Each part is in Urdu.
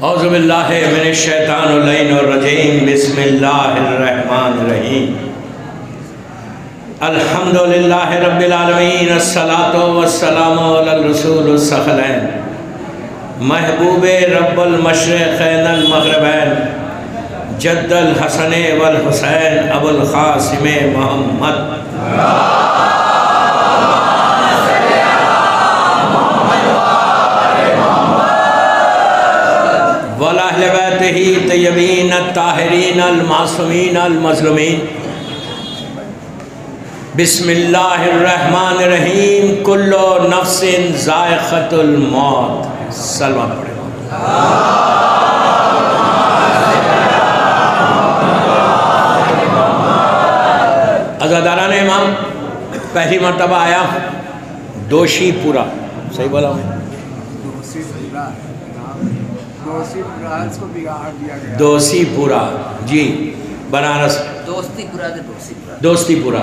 اعوذ باللہ من الشیطان اللعین الرجیم بسم اللہ الرحمن الرحیم الحمدللہ رب العالمین الصلاة والسلام علی الرسول الثقلین محبوب رب المشرقین المغربین جد الحسن والحسین ابو القاسم محمد وَلَأَهْلِ بَيْتِهِ طَيِّبِينَ الطَّاهِرِينَ الْمَعْصُومِينَ الْمَظْلُومِينَ بسم اللہ الرحمن الرحیم کل نفس ذائقۃ الموت سلوات پڑھیں عزاداران امام پہلی مرتبہ آیا دوشی پورا صحیح بولا ہوں دوسی پورا جی بنارس دوستی پورا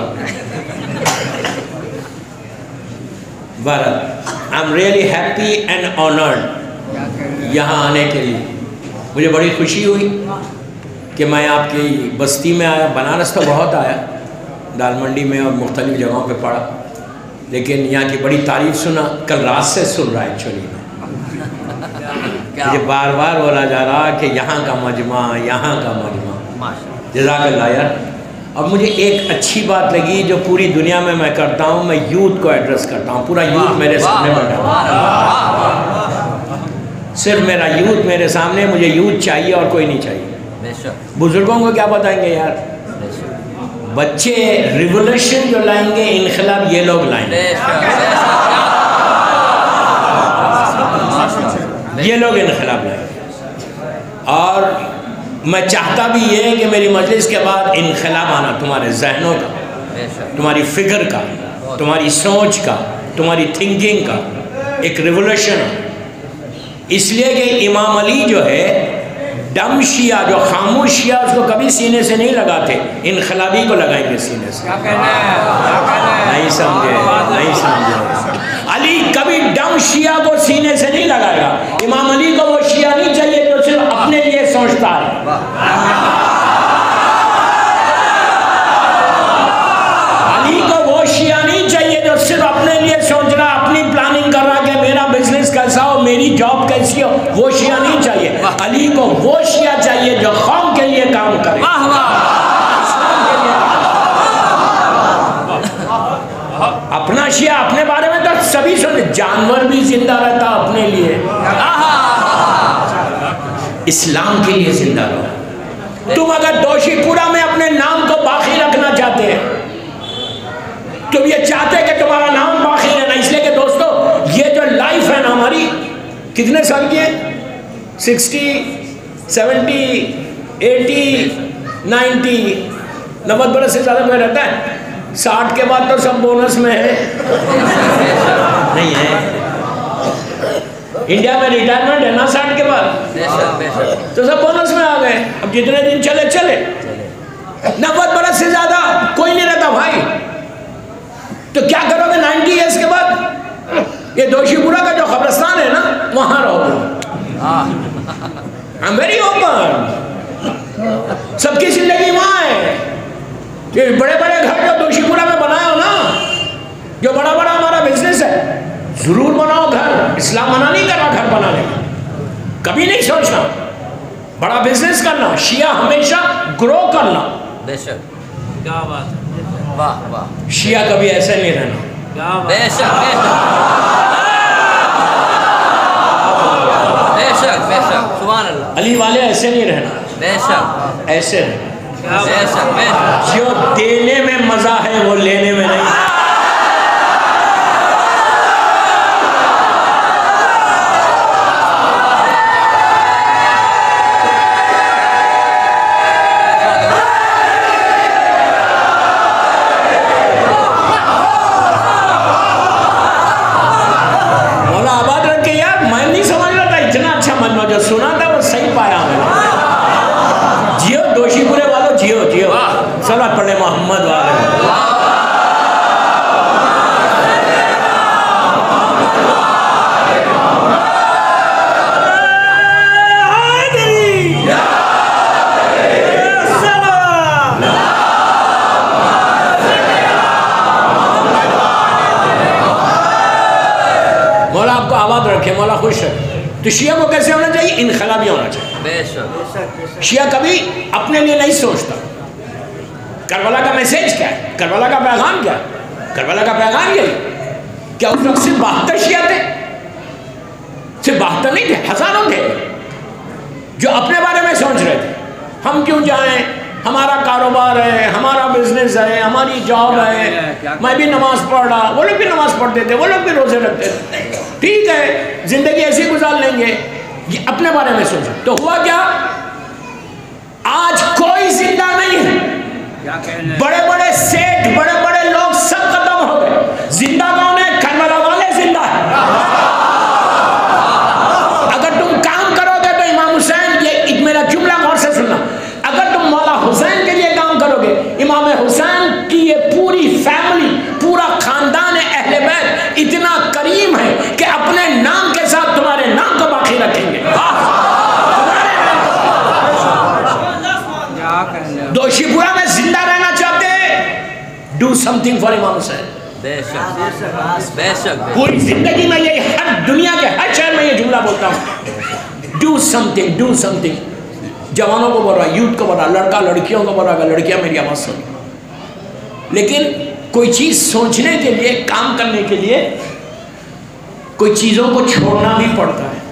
Bharat I'm really happy and honored یہاں آنے کے لیے مجھے بڑی خوشی ہوئی کہ میں آپ کی بستی میں آیا بنارس تو بہت آیا دال منڈی میں اور مختلف جگہوں پہ پڑھا لیکن یہاں کی بڑی تعریف سنا کل رات سے سن رہا ہے ایکچولی میں مجھے بار بار بولا جا رہا کہ یہاں کا مجمع جزاک اللہ یار اب مجھے ایک اچھی بات لگی جو پوری دنیا میں کرتا ہوں میں یوتھ کو ایڈریس کرتا ہوں پورا یوتھ میرے سامنے بیٹھا صرف میرا یوتھ میرے سامنے مجھے یوتھ چاہیے اور کوئی نہیں چاہیے بزرگوں کو کیا بتائیں گے یار بچے ریولوشن جو لائیں گے انقلاب یہ لوگ لائیں گے یہ لوگ انقلاب لائیں گے اور میں چاہتا بھی یہ ہے کہ میری مجلس کے بعد انقلاب آنا تمہارے ذہنوں کا تمہاری فکر کا تمہاری سوچ کا تمہاری تھنکنگ کا ایک ریولوشن اس لیے کہ امام علی جو ہے ڈم شیعہ جو خاموش شیعہ اس کو کبھی سینے سے نہیں لگاتے انقلابی کو لگائیں گے سینے سے نہیں سمجھے علی کبھی ڈم شیعہ کو سینے سے نہیں لگائے گا امام علی کو وہ شیعہ نہیں چاہیے جو صرف اپنے لیے سوچتا ہے علی کو وہ شیعہ نہیں چاہیے جو صرف اپنے لیے سوچ رہا اپنی پلاننگ کر رہا کہ میرا بزنس کیسا ہو میری جاب کیسی ہو وہ شیعہ نہیں چاہیے علی کو وہ شیعہ چاہیے جو قوم کے لیے کام کرے اپنا شیعہ اپنے بارے میں تو سبھی سنتے جانور بھی زندہ رہتا اپنے لیے اسلام کے لیے زندہ رہو تم اگر دوشی پورا میں اپنے نام کو باقی رکھنا چاہتے ہیں تم یہ چاہتے کہ تمہارا نام باقی رہنا اس لیے کہ دوستو یہ جو لائف ہے نا ہماری کتنے سال کی ہے 60 70 80 90 90 برس سے زیادہ میں رہتا ہے 60 کے بعد تو سب بونس میں ہے نہیں ہے انڈیا میں ریٹائرمنٹ ہے نا 60 کے بعد تو سب بونس میں آ گئے اب جتنے دن چلے 90 برس سے زیادہ کوئی نہیں رہتا بھائی تو کیا کرو گے 90 ایئرس کے بعد یہ دوشی پورا کا جو قبرستان ہے نا وہاں رہو I'm very open سب کی زندگی وہاں ہے یہ بڑے بڑے گھر جو دوشی پورا میں بنایا ہو نا جو بڑا بڑا ہمارا بزنس ہے ضرور بناؤ گھر اسلام منع نہیں کر رہا گھر بنانے کا کبھی نہیں سوچنا بڑا بزنس کرنا شیعہ ہمیشہ گرو کرنا بے شک کیا بات ہے واہ واہ شیعہ کبھی ایسے نہیں رہنا بے شک بے شک بے شک سبحان اللہ علی والے ایسے نہیں رہنا بے شک ایسے رہنا بے شک بے شک جو دینے میں مزہ ہے وہ لینے میں نہیں مولا آباد رکھے یار میں نہیں سمجھ رہا تھا اتنا اچھا مجمع جو سنا تھا وہ صحیح پایا ہمیں جیو دوشی پورے والوں جیو صلوات پڑھے محمد والے تو شیعہ کو کیسے ہونا چاہیے؟ انقلابی ہونا چاہیے. بے شک. شیعہ کبھی اپنے لیے نہیں سوچتا. کربلا کا میسیج کیا ہے؟ کربلا کا پیغام کیا ہے؟ کربلا کا پیغام یہی. کیا اس وقت صرف 72 شیعہ تھے؟ صرف 72 نہیں تھے، ہزاروں تھے جو اپنے بارے میں سوچ رہے تھے. ہم کیوں جائیں، ہمارا کاروبار ہے، ہمارا بزنس ہے، ہماری جاب ہے، میں بھی نماز پڑھ رہا، وہ لوگ بھی نماز پڑھتے تھے، وہ لوگ بھی روزے رکھتے تھے. ٹھیک ہے، زندگی ایسی گزار لیں گے. یہ اپنے بارے میں سوچو. تو ہوا کیا؟ آج کوئی زندہ نہیں ہے. بڑے بڑے سیٹ، بڑے بڑے لوگ سب ختم ہو گئے. زندہ کون ہے؟ کربلا والے زندہ ہے. اگر تم کام کرو گے تو امام حسین، یہ میرا جملہ غور سے سننا، اگر تم مولا حسین کے لیے کام کرو گے، امام حسین کی یہ پوری فیملی، پورا خاندان اہل بیت اتنا کریم ہے کہ اپنے نام کے ساتھ تمہارے نام کو باقی رکھیں گے. دوشی پورا میں زندہ رہنا چاہتے ہیں، ڈو سم تھنگ فار امام حسین. بے شک. بے شک. پوری زندگی میں یہ ہر دنیا کے ہر شہر میں یہ جملہ بولتا ہوں، do something, do something. جوانوں کو بول رہا، یوتھ کو بول رہا، لڑکا لڑکیوں کو بول رہا، لڑکیاں میری آواز سنیں. لیکن کوئی چیز سوچنے کے لیے، کام کرنے کے لیے کوئی چیزوں کو چھوڑنا بھی پڑتا ہے.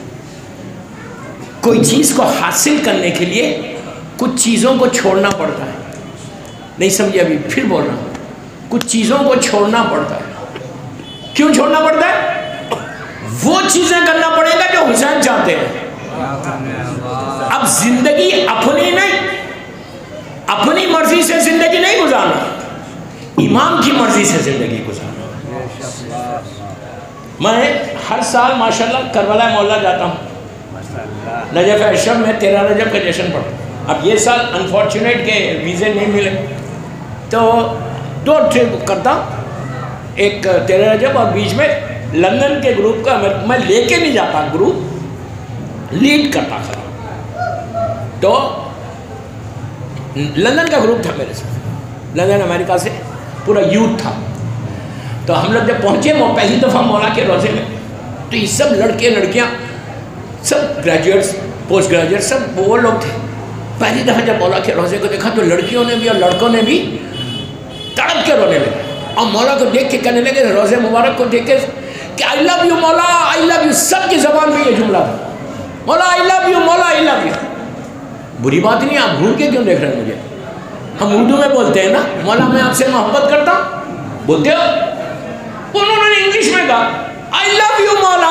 کوئی چیز کو حاصل کرنے کے لیے کچھ چیزوں کو چھوڑنا پڑتا ہے. نہیں سمجھے؟ ابھی پھر بول رہا ہوں، کچھ چیزوں کو چھوڑنا پڑتا ہے. کیوں چھوڑنا پڑتا ہے؟ وہ چیزیں کرنا پڑے گا جو حسین چاہتے ہیں. اب زندگی اپنی نہیں، اپنی مرضی سے زندگی نہیں گزارنا، امام کی مرضی سے زندگی گزارنا. میں ہر سال ماشاءاللہ کربلا مولا جاتا ہوں. نجف اشرف میں 13 رجب کا جشن پڑھتا ہوں. اب یہ سال انفارچونیٹ کے ویزے نہیں ملے تو 2 ٹرپ کرتا ہوں، ایک 13 رجب اور بیچ میں لندن کے گروپ کا میں لے کے نہیں جاتا، گروپ لیڈ کرتا تھا. تو لندن کا گروپ تھا میرے ساتھ، لندن امریکہ سے پورا یوتھ تھا. تو ہم لوگ جب پہنچے وہ پہلی دفعہ مولا کے روزے میں، تو یہ سب لڑکے لڑکیاں سب گریجویٹس، پوسٹ گریجویٹ، سب وہ لوگ تھے. پہلی دفعہ جب مولا کے روزے کو دیکھا تو لڑکیوں نے بھی اور لڑکوں نے بھی تڑپ کے رونے لگے اور مولا کو دیکھ کے کہنے لگے، روزے مبارک کو دیکھ کے کہ آئی لو یو مولا، آئی لو یو. سب کی زبان میں یہ جملہ تھا، مولا آئی لو یو، مولا آئی لو یو. بری بات نہیں، آپ گھور کے کیوں دیکھ رہے ہیں مجھے؟ ہم اردو میں بولتے ہیں نا، مولا میں آپ سے محبت کرتا ہوں، بولتے ہو. انہوں نے انگلش میں کہا آئی لو یو مولا.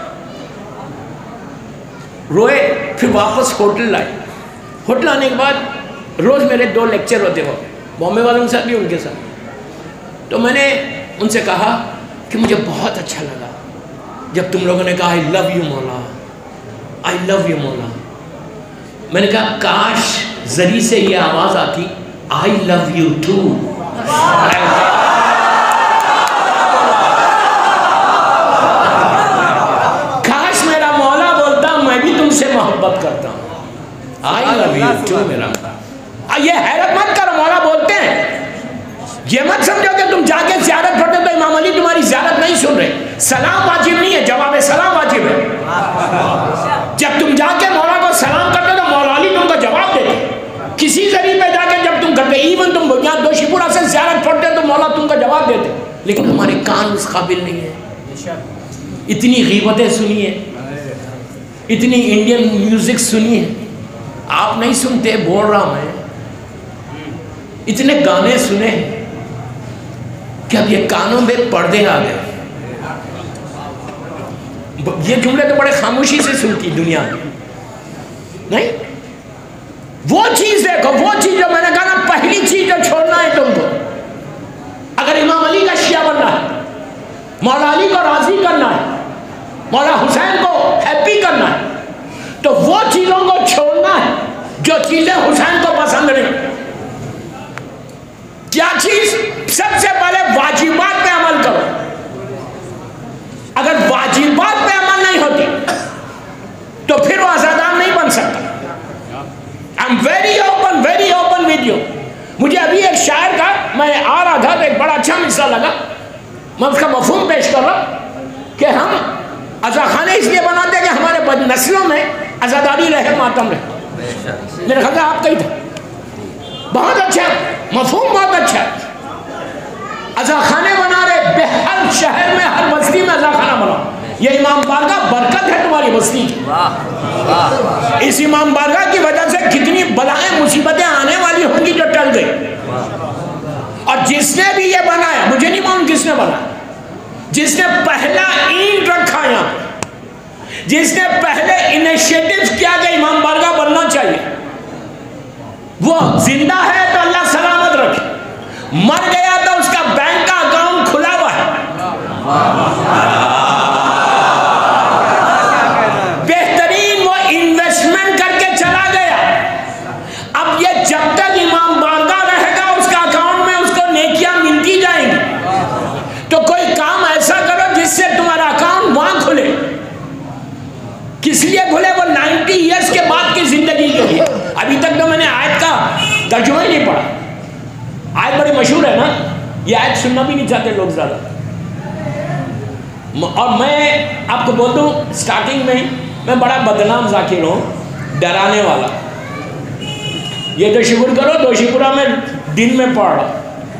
روئے. پھر واپس ہوٹل لائے. ہوٹل آنے کے بعد روز میرے 2 لیکچر ہوتے ہو، بامبے والوں کے ساتھ بھی ان کے ساتھ. تو میں نے ان سے کہا کہ مجھے بہت اچھا لگا جب تم لوگوں نے کہا آئی لو یو مولا، آئی لو یو مولا. میں نے کہا کاش ذریعے سے یہ آواز آتی آئی لو یو ٹو. کاش میرا مولا بولتا میں بھی تم سے محبت کرتا ہوں، آئی لو یو ٹو. میرا یہ حیرت مت کرو، مولا بولتے ہیں. یہ مت سمجھو کہ تم جا کے زیارت پڑھتے تو امام علی تمہاری زیارت نہیں سن رہے. سلام واجب نہیں ہے، جواب سلام واجب ہے. جب تم جا کے مولا کو سلام کرتے تو مولا علی تم کو جواب دیتے. کسی ذریعے پہ جا کے جب تم کرتے، ایون تم یہاں دوشی پورا سے زیارت پڑھتے تو مولا تم کو جواب دیتے. لیکن ہمارے کان اس قابل نہیں ہے. اتنی غیبتیں سنی ہیں، اتنی انڈین میوزک سنی ہے، آپ نہیں سنتے، بول رہا ہوں میں. اتنے گانے سنے کہ اب یہ کانوں میں پردے آ گئے. یہ جملے تو بڑے خاموشی سے سنتی دنیا میں نہیں. وہ چیز دیکھو، وہ چیز جو میں نے کہا نا، پہلی چیز جو چھوڑنا ہے تم کو، اگر امام علی کا شیعہ بننا ہے، مولا علی کو راضی کرنا ہے، مولا حسین کو ہیپی کرنا ہے، تو وہ چیزوں کو چھوڑنا ہے جو چیزیں حسین کو پسند نہیں. کیا چیز؟ سب سے پہلے واجبات پہ عمل کرو. اگر واجبات پہ عمل نہیں ہوتی تو پھر وہ آزادار نہیں بن سکتا. I'm very open with you. مجھے ابھی ایک شاعر کا، میں آ رہا تھا تو ایک بڑا اچھا مثال لگا، میں اس کا مفہوم پیش کر رہا کہ ہم عزا خانے اس لیے بناتے ہیں کہ ہمارے بد نسلوں میں عزاداری رہے، ماتم رہے. میرے خیال آپ کا ہی تھا. بہت اچھا مفہوم، بہت اچھا. عزا خانے بنا رہے، ہر شہر میں ہر بستی میں عزا خانہ بنا. یہ امام بارگاہ برکت ہے تمہاری بستی کی. اس امام بارگاہ کی وجہ سے کتنی بلائیں مصیبتیں آنے والی ہوں گی جو ٹل گئی. اور جس نے بھی یہ بنایا، مجھے نہیں معلوم کس نے بنایا، جس نے پہلا اینٹ رکھا یہاں، جس نے پہلے انیشیٹو کیا کہ امام بارگاہ بننا چاہیے، وہ زندہ ہے تو اللہ سلامت رکھے، مر گیا تو اس کا بینک کا اکاؤنٹ کھلا ہوا ہے. بہترین وہ انویسٹمنٹ کر کے چلا گیا. اب یہ جب تک امام بارگاہ رہے گا اس کا اکاؤنٹ میں اس کو نیکیاں ملتی جائیں گی. تو کوئی کام ایسا کرو جس سے تمہارا اکاؤنٹ وہاں کھلے. کس لیے کھلے؟ وہ 90 ایئرس کے بعد کی زندگی کے لیے. ابھی تک تو میں نے آیت کا ترجمہ ہی نہیں پڑھا. آیت بڑی مشہور ہے نا، یہ آیت سننا بھی نہیں چاہتے لوگ زیادہ. اور میں آپ کو بول دوں سٹارٹنگ میں بڑا بدنام ذاکر ہوں، ڈرانے والا. یہ تو شکر کرو دوشیپورہ میں دن میں پڑھ رہا.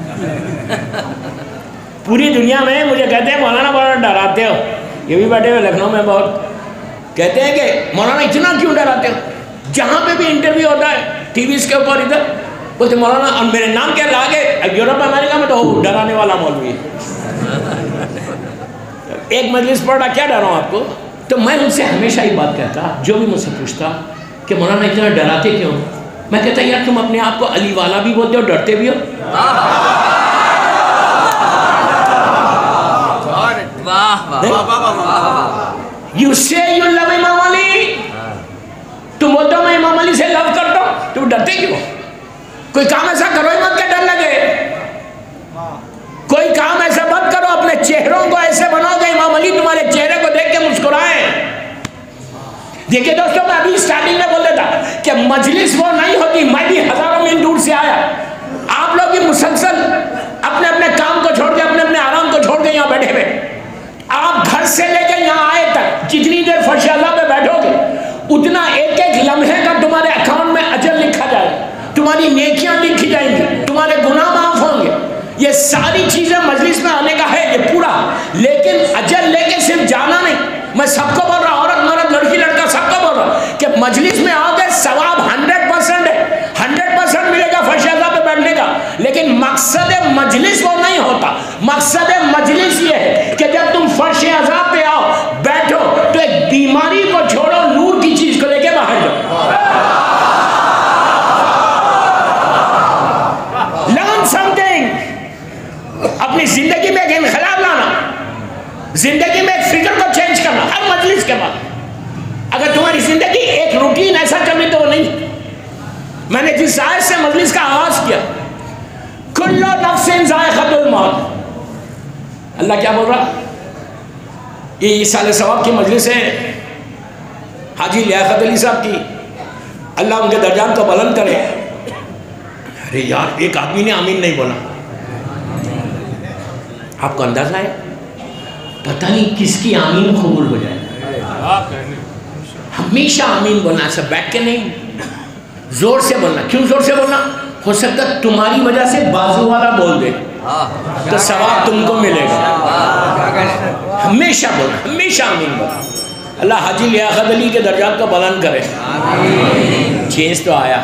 پوری دنیا میں مجھے کہتے ہیں مولانا بڑا ڈراتے ہو. یہ بھی بیٹھے ہوئے لکھنؤ میں بہت کہتے ہیں کہ مولانا اتنا کیوں ڈراتے ہو. جہاں پہ بھی انٹرویو ہوتا ہے ٹی ویز کے اوپر ادھر بولتے مولانا، اور میرے نام کیا لاگے یورپ امریکہ میں تو ڈرانے والا مولوی ہے. ایک مجلس پڑھ رہا، کیا ڈراؤں آپ کو؟ تو میں ان سے ہمیشہ ہی بات کہتا، جو بھی مجھ سے پوچھتا کہ مولانا اتنا ڈراتے کیوں، میں کہتا یار تم اپنے آپ کو علی والا بھی بولتے ہو، ڈرتے بھی ہو. You say you love امام علی، تم بولتے ہو میں امام علی سے لو کرتا ہوں، تم ڈرتے کیوں؟ کوئی کام ایسا کرو ہی مت کہ ڈر لگے. کوئی کام ایسا مت کرو، اپنے چہروں کو ایسے بناؤ کہ امام علی تمہارے چہرے کو دیکھ کے مسکرائیں. دیکھیں دوستوں، میں ابھی سٹارٹنگ میں بول دیتا کہ مجلس وہ نہیں ہوتی. میں بھی ہزاروں میل دور سے آیا، آپ لوگ بھی مسلسل اپنے اپنے کام کو چھوڑ کے، اپنے اپنے آرام کو چھوڑ کے یہاں بیٹھے ہوئے. آپ گھر سے لے کے یہاں آئے تک جتنی دیر فرش اعلیٰ پہ بیٹھو گے اتنا ایک ایک لمحے کا تمہارے اکاؤنٹ میں اجر لکھا جائے گا، تمہاری نیکیاں لکھی جائیں گی، تمہارے گناہ معاف ہوں گے. یہ ساری چیزیں مجلس میں آنے کا ہے یہ پورا. لیکن اجر لے کے صرف جانا نہیں. میں سب کو بول رہا، عورت مرد لڑکی لڑکا سب کو بول رہا کہ مجلس میں آؤ گے ثواب 100% ہے، 100% ملے گا فرش اعلیٰ پہ بیٹھنے کا. لیکن مقصد مجلس وہ نہیں ہوتا. مقصد مجلس یہ ہے کہ جب تم فرش اعلیٰ پہ آؤ بیٹھو تو ایک بیماری کو چھوڑو، نور کی چیز کو لے کے باہر جاؤ. Learn something. اپنی زندگی میں ایک انقلاب لانا، زندگی میں ایک فکر کو چینج کرنا ہر مجلس کے بعد. اگر تمہاری زندگی ایک روٹین ایسا چلی تو وہ نہیں. میں نے جس آیت سے مجلس کا آغاز کیا، کل نفس ذائقۃ الموت، اللہ کیا بول رہا؟ یہ سال ثواب کی مجلس ہے حاجی لیاقت علی صاحب کی، اللہ ان کے درجات کو بلند کرے. ارے یار ایک آدمی نے آمین نہیں بولا. آپ کو اندازہ ہے پتہ نہیں کس کی آمین قبول ہو جائے. ہمیشہ آمین بولنا، ایسا بیٹھ کے نہیں، زور سے بولنا. کیوں زور سے بولنا؟ ہو سکتا تمہاری وجہ سے بازو والا بول دے تو ثواب تم کو ملے گا. ہمیشہ بولنا، ہمیشہ آمین بولنا. اللہ حاجی لیاقت علی کے درجات کو بلند کرے. چینج تو آیا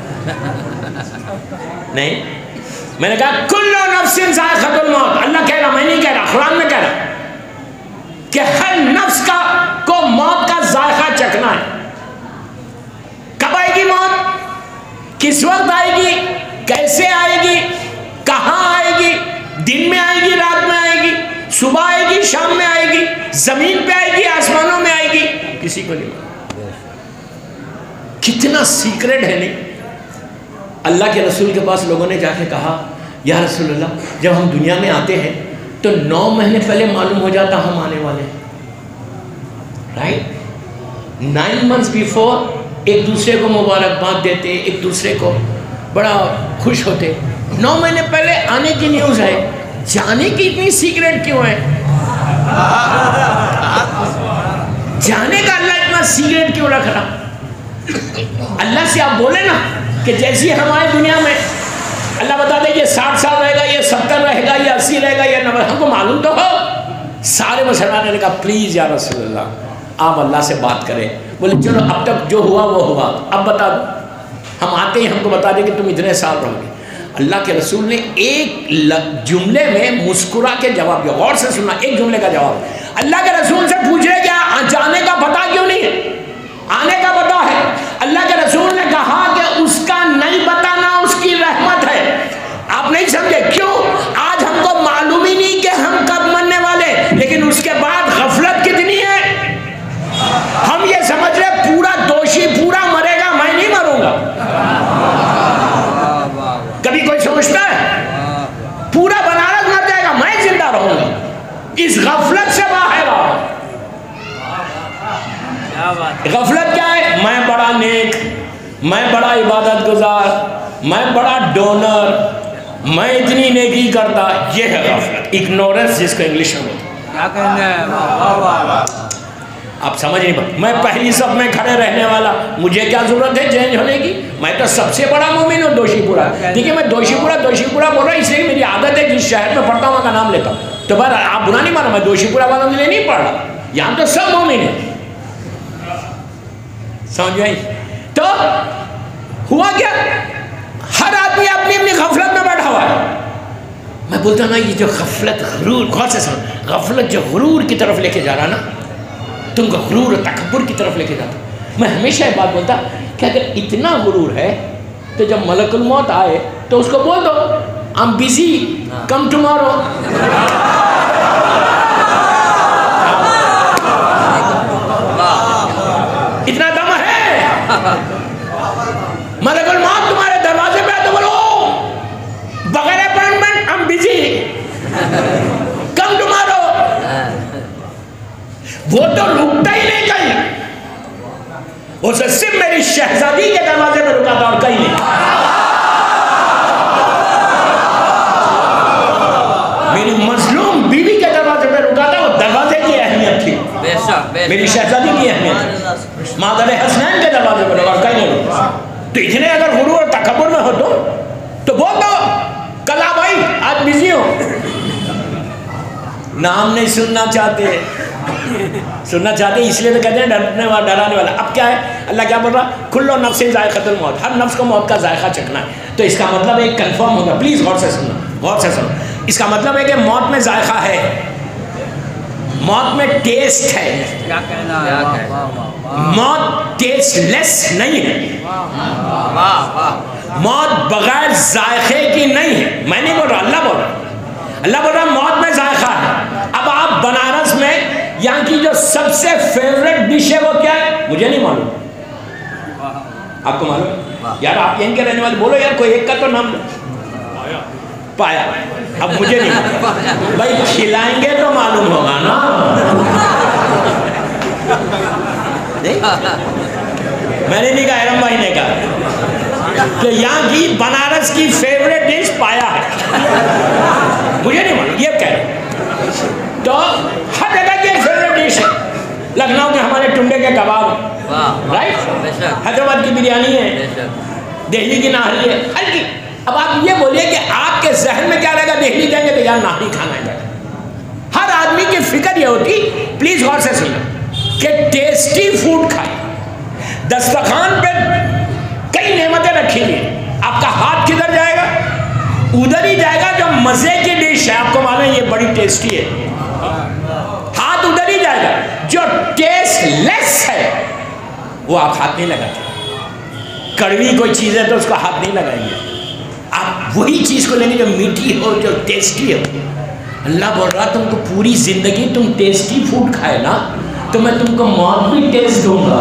نہیں. میں نے کہا کل نفس ذائقۃ الموت. اللہ کہہ رہا، میں نہیں کہہ رہا، قرآن میں کہہ رہا کہ ہر نفس کو موت کا ذائقہ چکھنا ہے. کب آئے گی موت؟ کس وقت آئے گی؟ کیسے آئے گی؟ کہاں آئے گی؟ دن میں آئے گی، رات میں آئے گی، صبح آئے گی، شام میں آئے گی، زمین پہ آئے گی، آسمانوں میں آئے گی؟ کسی کو نہیں. کتنا سیکرٹ ہے نہیں. اللہ کے رسول کے پاس لوگوں نے جا کے کہا یا رسول اللہ جب ہم دنیا میں آتے ہیں تو 9 مہینے پہلے معلوم ہو جاتا ہم آنے والے ہیں. رائٹ 9 months before ایک دوسرے کو مبارکباد دیتے، ایک دوسرے کو بڑا خوش ہوتے. 9 مہینے پہلے آنے کی نیوز ہے. جانے کی اتنی سیکرٹ کیوں ہے؟ جانے کا اللہ اتنا سیکریٹ کیوں رکھ رہا؟ اللہ سے آپ بولے نا کہ جیسی ہماری دنیا میں اللہ بتا دے یہ 60 سال رہے گا، یہ 70 رہے گا، یہ 80 رہے گا، یہ 90، ہم کو معلوم تو ہو۔ سارے مسلمانوں نے کہا پلیز یا رسول اللہ آپ اللہ سے بات کریں۔ بولے چلو اب تک جو ہوا وہ ہوا، اب بتا دو، ہم آتے ہی ہم کو بتا دیں کہ تم اتنے سال رہو گے۔ اللہ کے رسول نے ایک جملے میں مسکرا کے جواب دیا، غور سے سننا، ایک جملے کا جواب۔ اللہ کے رسول سے پوچھ رہے کیا جانے کا پتہ کیوں نہیں ہے؟ آنے کا پتہ ہے۔ اللہ کے رسول نے کہا کہ اس کا نہیں بتانا اس کی رحمت ہے۔ آپ نہیں سمجھے کیوں؟ آج ہم کو معلوم ہی نہیں کہ ہم کب مرنے والے، لیکن اس کے بعد غفلت کتنی ہے۔ ہم یہ سمجھ رہے پورا دوشی پورا مرے گا، میں نہیں مروں گا۔ کبھی کوئی سمجھتا ہے پورا بنارس مر جائے گا، میں زندہ رہوں گا؟ اس غفلت سے باہر آؤ۔ غفلت کیا ہے؟ میں بڑا نیک، میں بڑا عبادت گزار، میں بڑا ڈونر، میں اتنی نیکی کرتا، یہ ہے غفلت، اگنورنس جس کو انگلش میں بولتے ہیں۔ آپ سمجھ نہیں پاتے، میں پہلی صف میں کھڑے رہنے والا، مجھے کیا ضرورت ہے چینج ہونے کی؟ میں تو سب سے بڑا مومن ہوں دوشی پورا۔ دیکھیے میں دوشی پورا بول رہا ہوں اس لیے میری عادت ہے جس شہر میں پڑھتا ہوں وہاں کا نام لیتا ہوں، تو بہر آپ برا نہیں مانا، میں دوشی پورا والوں کے لیے نہیں پڑھ رہا، یہاں تو سب مومن ہیں۔ سمجھ گئی؟ تو ہوا کیا؟ ہر آدمی اپنی اپنی غفلت میں بیٹھا ہوا ہے۔ میں بولتا ہوں نا یہ جو غفلت غرور، غور سے سمجھ، غفلت جو غرور کی طرف لے کے جا رہا نا، تم کو غرور و تکبر کی طرف لے کے جاتا۔ میں ہمیشہ یہ بات بولتا کہ اگر اتنا غرور ہے تو جب ملک الموت آئے تو اس کو بول دو I'm busy, come tomorrow۔ اتنا دم ہے؟ ملک الموت تمہارے دروازے پہ تو بولو بغیر appointment I'm busy, come tomorrow۔ وہ تو رکتا ہی نہیں کہیں، وہ صرف میری شہزادی کے دروازے میں رکا تھا اور کہیں نہیں۔ میری مظلوم بیوی کے دروازے میں رکا تھا، وہ دروازے کی اہمیت تھی، میری شہزادی کی اہمیت۔ مادر حسنین کے دروازے میں رکا اور کہیں نہیں رکا۔ تو اتنے اگر غرور اور تکبر میں ہو تو بول دو کل آ بھائی آج بزی ہو۔ نام نہیں سننا چاہتے، سننا چاہتے اس لیے تو کہتے ہیں ڈرنے والا ڈرانے والا۔ اب کیا ہے؟ اللہ کیا بول رہا؟ کلو نفس ذائقۃ الموت، ہر نفس کو موت کا ذائقہ چکھنا ہے۔ تو اس کا مطلب ایک کنفرم ہوگا، پلیز غور سے سننا، غور سے سننا۔ اس کا مطلب ہے کہ موت میں ذائقہ ہے، موت میں ٹیسٹ ہے، موت ٹیسٹ لیس نہیں ہے، موت بغیر ذائقے کی نہیں ہے۔ میں نہیں بول رہا، اللہ بول رہا، اللہ بول رہا موت میں ذائقہ ہے۔ اب آپ بنارس میں یہاں کی جو سب سے فیوریٹ ڈش ہے وہ کیا ہے؟ مجھے نہیں معلوم، آپ کو معلوم؟ یار آپ یہیں کے رہنے والے بولو یار، کوئی ایک کا تو نام پایا۔ اب مجھے نہیں معلوم، بھائی کھلائیں گے تو معلوم ہوگا نا۔ میں نے نہیں کہا، ارم بھائی نے کہا کہ یہاں کی بنارس کی فیوریٹ ڈش پایا ہے، مجھے نہیں معلوم، یہ کہہ رہے۔ تو ہر جگہ کی فیوریٹ ڈش ہے، لکھنؤ کے ہمارے ٹنڈے کے کباب، رائٹ، حیدرآباد کی بریانی ہے، دہلی کی نہاری ہے، ہر کی۔ اب آپ یہ بولیے کہ آپ کے ذہن میں کیا رہے گا؟ دہلی جائیں گے تو یار نہاری کھانا ہے۔ ہر آدمی کی فکر یہ ہوتی، پلیز غور سے سنو، کہ ٹیسٹی فوڈ کھائیں۔ دسترخوان پہ کئی نعمتیں رکھی ہوئی، آپ کا ہاتھ کدھر جائے گا؟ ادھر ہی جائے گا جو مزے کی ڈش ہے، آپ کو معلوم ہے یہ بڑی ٹیسٹی ہے، ہاتھ ادھر ہی جائے گا۔ جو ٹیسٹ لیس ہے وہ آپ ہاتھ نہیں لگاتے، کڑوی کوئی چیز ہے تو اس کو ہاتھ نہیں لگائیں گے، آپ وہی چیز کو لیں گے جو میٹھی ہو، جو ٹیسٹی ہو۔ اللہ بول رہا تم کو پوری زندگی تم ٹیسٹی فوڈ کھائے نا تو میں تم کو موت بھی ٹیسٹ دوں گا،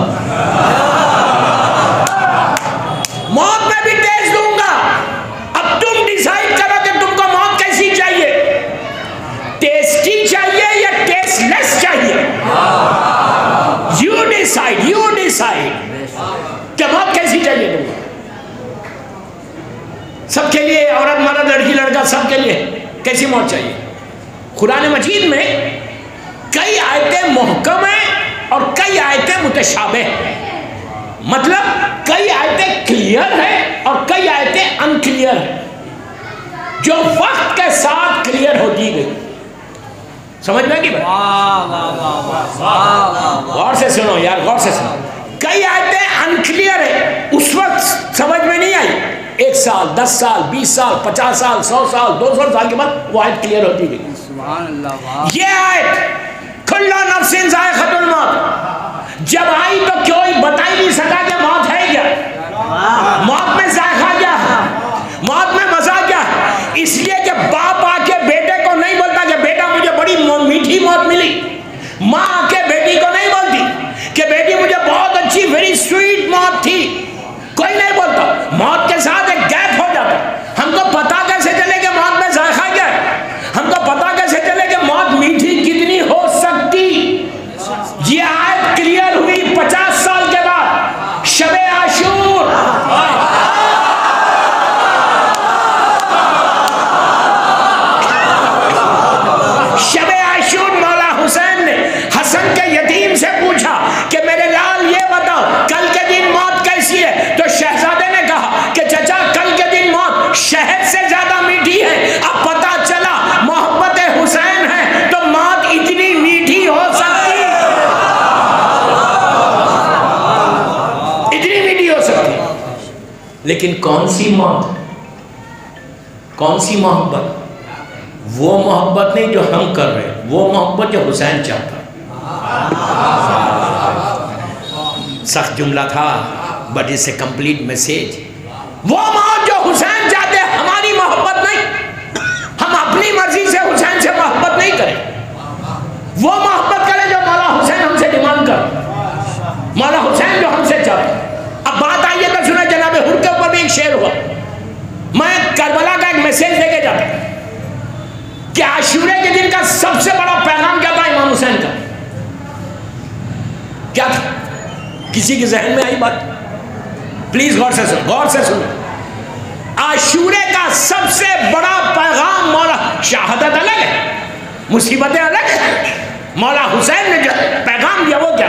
موت میں بھی ٹیسٹ دوں گا۔ اب تم ڈیسائیڈ کرو کہ تم کو موت کیسی چاہیے، ٹیسٹی چاہیے یا ٹیسٹ لیس چاہیے۔ یو ڈیسائیڈ کہ موت کیسی چاہیے تم کو۔ سب کے لیے، عورت مرد لڑکی لڑکا سب کے لیے کیسی موت چاہیے؟ قرآن مجید میں کئی آیتیں محکم ہیں اور کئی آیتیں متشابہ ہیں. مطلب کئی آیتیں کلیئر ہیں اور کئی آیتیں انکلیئر ہیں جو وقت کے ساتھ کلیئر ہوتی گئی. سمجھ میں کہ غور سے سنو یار، غور سے سنو. کئی آیتیں انکلیئر ہیں، اس وقت سمجھ میں نہیں آئی. 1 سال 10 سال 20 سال 50 سال 100 سال 200 سال کے بعد وہ آیت کلیئر ہوتی گئی. سبحان اللہ. یہ آیت کل نفس ذائقۃ الموت جب آئی تو کوئی بتا ہی نہیں سکا کہ موت ہے کیا، موت میں ذائقہ کیا ہے، موت میں مزہ کیا ہے. اس لیے کہ باپ آ کے بیٹے کو نہیں بولتا کہ بیٹا مجھے بڑی میٹھی موت ملی. ماں آ کے بیٹی کو نہیں بولتی کہ بیٹی مجھے بہت اچھی ویری سویٹ موت تھی. کوئی نہیں بولتا. موت کے ساتھ ایک گیپ ہو جاتا. ہم کو پتا کیسے چلے کہ موت میں ذائقہ کیا ہے؟ ہم کو پتا کیسے چلے کہ موت میٹھی کتنی ہو سکتی؟ یہ آیت کلیئر ہوئی 50 سال کے بعد شب عاشور. شب عاشور مولا حسین نے حسن کے یتیم سے پوچھا کہ میرے لال یہ بتاؤ کل کے دن موت کیسی ہے؟ تو شہزادے نے کہا کہ چچا کل کے دن موت شہد سے زیادہ میٹھی ہے. اب پتا چلا محبت حسین ہے تو موت اتنی میٹھی ہو سکتی، اتنی میٹھی ہو سکتی. لیکن کون سی موت، کون سی محبت؟ وہ محبت نہیں جو ہم کر رہے ہیں، وہ محبت جو حسین چاہتا. سخت جملہ تھا but is a complete message. وہ موت جو حسین چاہتے ہیں، ہماری محبت نہیں. ہم اپنی مرضی سے حسین سے محبت نہیں کریں. وہ محبت کریں جو مولا حسین ہم سے ڈیمانڈ کر، مولا حسین جو ہم سے چاہتے. اب بات آئیے تو سنیں، جناب حر کے اوپر بھی ایک شعر ہوا. میں کربلا کا ایک میسیج دے کے جاتا کہ عاشورے کے دن کا سب سے بڑا پیغام کیا تھا امام حسین کا؟ کیا تھا؟ کسی کے ذہن میں آئی بات؟ پلیز غور سے سنو، غور سے سنو. عاشورے کا سب سے بڑا پیغام مولا، شہادت الگ ہے، مصیبتیں الگ ہیں. مولا حسین نے جو پیغام دیا وہ کیا؟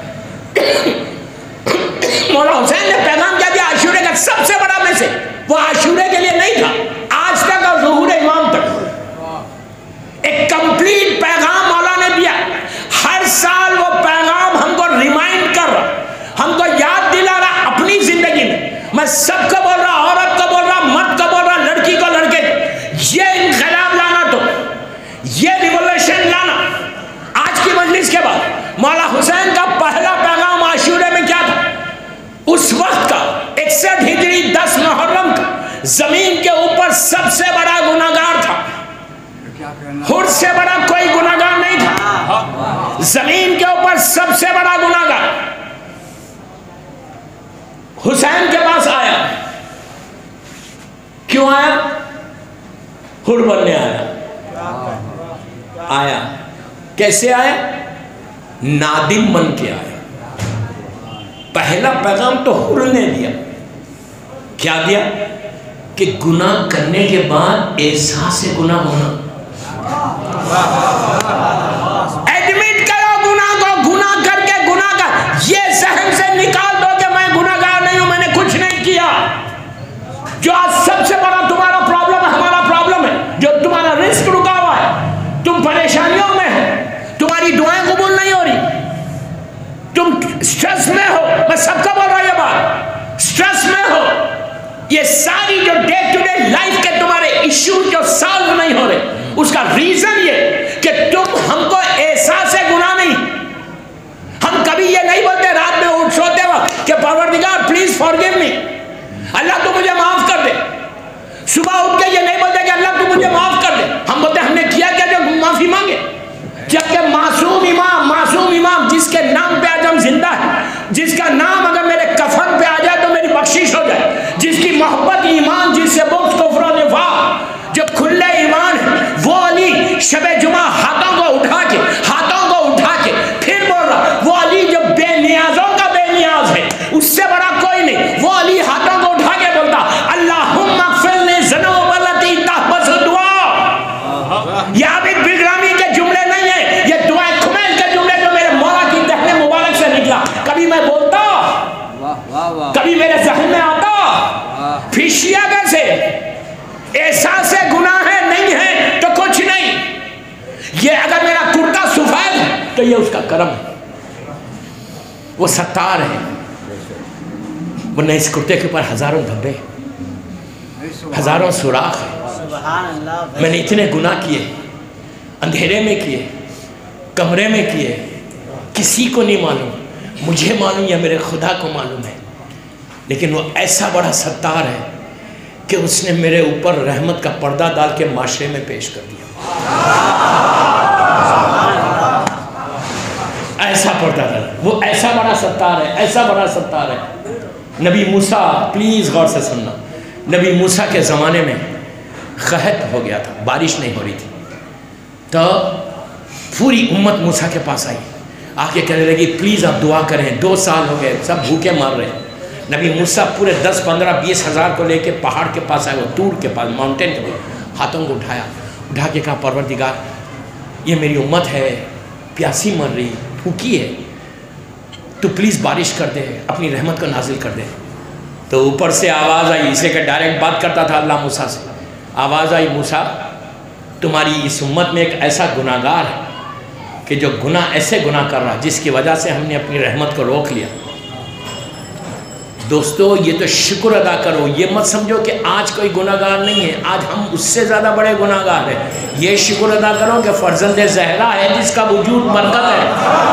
مولا حسین نے پیغام کیا دیا عاشورے کا سب سے بڑا میں سے؟ وہ عاشورے کے لیے نہیں تھا، آج تک اور ظہور امام تک ایک کمپلیٹ پیغام مولا نے دیا. ہر سال وہ پیغام ہم کو ریمائنڈ کر رہا، ہم کو یاد دلا رہا اپنی زندگی میں. میں سب کو بول رہا، عورت کو بول رہا، مرد کو بول رہا، لڑکی کو لڑکے کو، یہ انقلاب لانا، تو یہ ریولوشن لانا. آج کی مجلس کے بعد مولا حسین کا پہلا پیغام عاشورے میں کیا تھا؟ اس وقت کا 61 ہجری 10 محرم کا زمین کے اوپر سب سے بڑا گناہگار تھا. حر سے بڑا کوئی گناہگار نہیں تھا. زمین کے اوپر سب سے بڑا گناہگار حسین کے پاس آیا. کیوں آیا؟ حر بننے آیا. کیسے آیا؟ نادم بن کے آیا. پہلا پیغام تو حر نے دیا. کیا دیا؟ کہ گناہ کرنے کے بعد احساس گناہ ہونا. ایڈمٹ کرو گناہ کو، گناہ کر کے گناہ کر، یہ ذہن سے نکال دو کہ میں گناہ گار نہیں ہوں، میں نے کچھ نہیں کیا. جو آج سب سے بڑا تمہارا پرابلم ہے، ہمارا پرابلم ہے، جو تمہارا رزق رکا ہوا ہے، تم پریشانیوں میں ہو، تمہاری دعائیں قبول نہیں ہو رہی، تم سٹریس میں ہو. میں سب کو بول رہا ہوں یہ بات، سٹریس میں ہو. یہ ساری جو ڈے ٹو ڈے لائف کے تمہارے ایشو جو سالو نہیں ہو رہے، اس کا ریزن یہ کہ تم ہم کو احساس گناہ نہیں. ہم کبھی یہ نہیں بولتے رات میں اٹھ سوتے وقت کہ پروردگار پلیز فارگیو می، اللہ تو مجھے معاف کر دے. صبح اٹھ کے یہ نہیں بولتے کہ اللہ تو مجھے معاف کر دے. ہم بولتے ہم نے کیا کیا جو معافی مانگے. جبکہ معصوم امام جس کے نام پہ آج ہم زندہ ہیں، جس کا نام اگر میرے کفن پہ آ جائے تو میری بخشش ہو جائے، جس کی محبت ایمان، جس سے بغض کفر و نفاق، جو کھلے ایمان ہے، وہ علی شب جمعہ ہاتھوں کو اٹھا کے پھر بول رہا، وہ علی جو بے نیازوں کا بے نیاز ہے، اس سے بڑا کوئی نہیں. وہ علی ہاتھوں کو اٹھا کے بولتا اللہم اغفر لی ذنوب التی تحبس الدعاء. یہ عابد بلرامی کے جملے نہیں ہیں، یہ دعائے کمیل کے جملے جو میرے مولا کی دہن مبارک شیعہ کیسے؟ احساس گناہ ہے نہیں ہے تو کچھ نہیں. یہ اگر میرا کرتا سفید ہے تو یہ اس کا کرم ہے، وہ ستار ہے. ورنہ اس کرتے کے اوپر ہزاروں دھبے، ہزاروں سوراخ ہیں. میں نے اتنے گناہ کیے، اندھیرے میں کیے، کمرے میں کیے، کسی کو نہیں معلوم، مجھے معلوم یا میرے خدا کو معلوم ہے. لیکن وہ ایسا بڑا ستار ہے کہ اس نے میرے اوپر رحمت کا پردہ ڈال کے معاشرے میں پیش کر دیا. ایسا پردہ ڈالا، وہ ایسا بڑا ستار ہے، ایسا بڑا ستار ہے. نبی موسیٰ، پلیز غور سے سننا، نبی موسیٰ کے زمانے میں قحط ہو گیا تھا، بارش نہیں ہو رہی تھی. تو پوری امت موسیٰ کے پاس آئی، آ کے کہنے لگی پلیز آپ دعا کریں، 2 سال ہو گئے سب بھوکے مر رہے ہیں. نبی موسیٰ پورے 10 15 20 ہزار کو لے کے پہاڑ کے پاس آئے، وہ طور کے پاس، ماؤنٹین کے پاس. ہاتھوں کو اٹھا کے کہا پروردگار یہ میری امت ہے، پیاسی مر رہی، بھوکی ہے، تو پلیز بارش کر دے، اپنی رحمت کو نازل کر دے. تو اوپر سے آواز آئی، اسے کہ ڈائریکٹ بات کرتا تھا اللہ موسیٰ سے. آواز آئی موسیٰ تمہاری اس امت میں ایک ایسا گناہگار ہے کہ جو گناہ ایسے گناہ کر رہا جس کی وجہ سے ہم نے اپنی رحمت کو روک لیا. دوستو یہ تو شکر ادا کرو، یہ مت سمجھو کہ آج کوئی گناہگار نہیں ہے، آج ہم اس سے زیادہ بڑے گناہگار ہیں. یہ شکر ادا کرو کہ فرزند زہرا ہے جس کا وجود برکت ہے.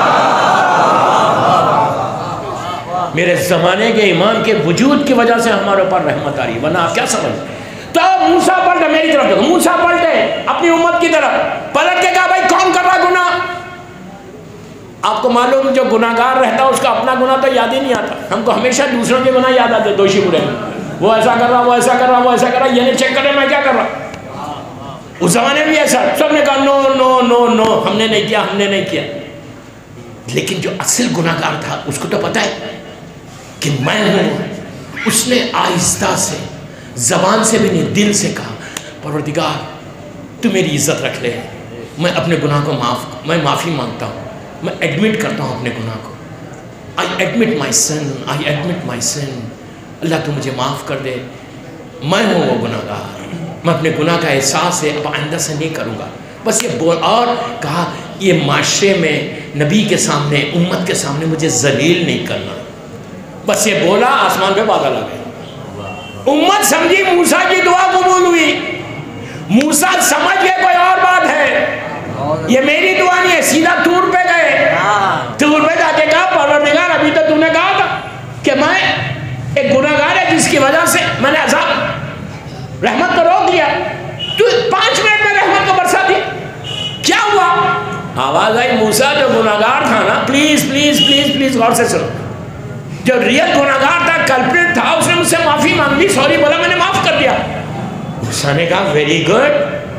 میرے زمانے کے امام کے وجود کی وجہ سے ہمارے اوپر رحمت آ رہی، ورنہ آپ کیا سمجھ. تو موسیٰ پلٹے، میری طرف دیکھو، موسیٰ پلٹے اپنی امت کی طرف، پلٹ کے کہا بھائی کون کر رہا گناہ؟ آپ کو معلوم جو گناہگار رہتا اس کا اپنا گناہ تو یاد ہی نہیں آتا. ہم کو ہمیشہ دوسروں کے گناہ یاد آتے، دوشی برے، وہ ایسا کر رہا، وہ ایسا کر رہا، وہ ایسا کر رہا، یہ نہیں چیک کرے میں کیا کر رہا. اس زمانے میں بھی ایسا سب نے کہا نو نو نو نو، ہم نے نہیں کیا، ہم نے نہیں کیا. لیکن جو اصل گناہگار تھا اس کو تو پتا ہے کہ میں ہوں. اس نے آہستہ سے، زبان سے بھی نہیں، دل سے کہا پروردگار تو میری عزت رکھ لے، میں اپنے گناہ کو میں معافی مانگتا ہوں، میں ایڈمٹ کرتا ہوں اپنے گناہ کو. I admit my sin. اللہ تو مجھے معاف کر دے، میں ہوں وہ گناہگار، میں اپنے گناہ کا احساس ہے اب آئندہ سے نہیں کروں گا. بس یہ بول، اور کہا یہ معاشرے میں نبی کے سامنے، امت کے سامنے مجھے ذلیل نہیں کرنا. بس یہ بولا، آسمان پہ بادل آ گئے. امت سمجھی موسیٰ کی دعا قبول ہوئی. موسیٰ سمجھ گئے کوئی اور بات ہے، یہ میری دعا نہیں ہے. سیدھا طور پہ گئے، طور پہ جا کے کہا پروردگار ابھی تو نے کہا تھا کہ میں ایک گناہگار ہے جس کی وجہ سے میں نے عذاب رحمت کو روک لیا، تو 5 منٹ میں رحمت کو برسا دی. کیا ہوا؟ آواز آئی موسیٰ جو گناہگار تھا نا، پلیز پلیز پلیز پلیز غور سے سنو، جو ریئل گناہگار تھا، کلپریٹ تھا، اس نے مجھ سے معافی مانگ لی، سوری بولا، میں نے معاف کر دیا. موسیٰ نے کہا ویری گڈ.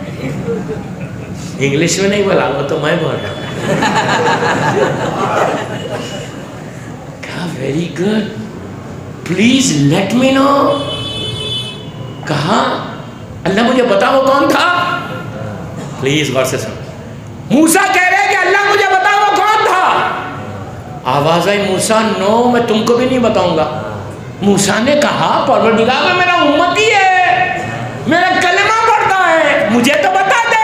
انگلش میں نہیں بولا، وہ تو میں بول رہا ہوں. کہا very good, please let me know. کہا اللہ مجھے بتا وہ کون تھا. پلیز غور سے سنو، موسیٰ کہہ رہے کہ اللہ مجھے بتا وہ کون تھا. آواز آئی موسیٰ نو، میں تم کو بھی نہیں بتاؤں گا. موسیٰ نے کہا پروردگار میں میرا امتی ہے، میرا کلمہ پڑھتا ہے، مجھے تو بتا دے.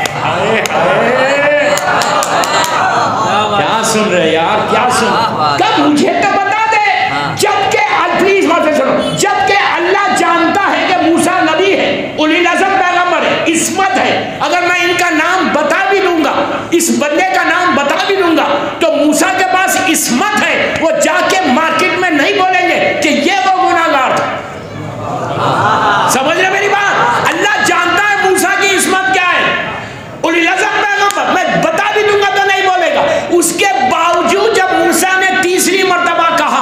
کیا سن رہے یار، کیا سن، کب مجھے تو بتا دے. جبکہ پلیز غور سے سنو، جبکہ اللہ جانتا ہے کہ موسیٰ نبی ہے، اولی العزم پیغمبر ہے، عصمت ہے. اگر میں ان کا نام بتا بھی دوں گا، اس بندے کا نام بتا بھی دوں گا، تو موسیٰ کے پاس عصمت ہے، وہ جا کے مارکیٹ میں نہیں بولیں گے کہ یہ وہ گناہگار تھا. سمجھ رہے میری بات؟ اللہ جانتا ہے موسیٰ کی عصمت کیا ہے، اولی العزم پیغمبر، میں بتا بھی دوں گا تو نہیں بولے گا. اس کے باوجود جب موسیٰ نے تیسری مرتبہ کہا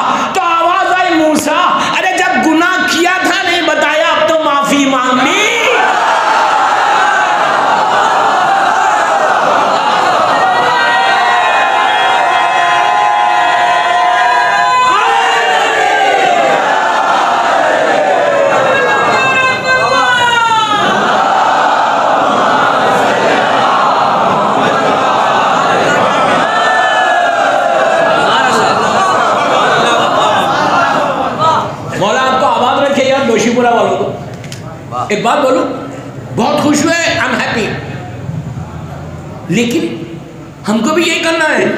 ایک بات بولو، بہت خوش ہوئے، آئی ایم ہیپی، لیکن ہم کو بھی یہی کرنا ہے.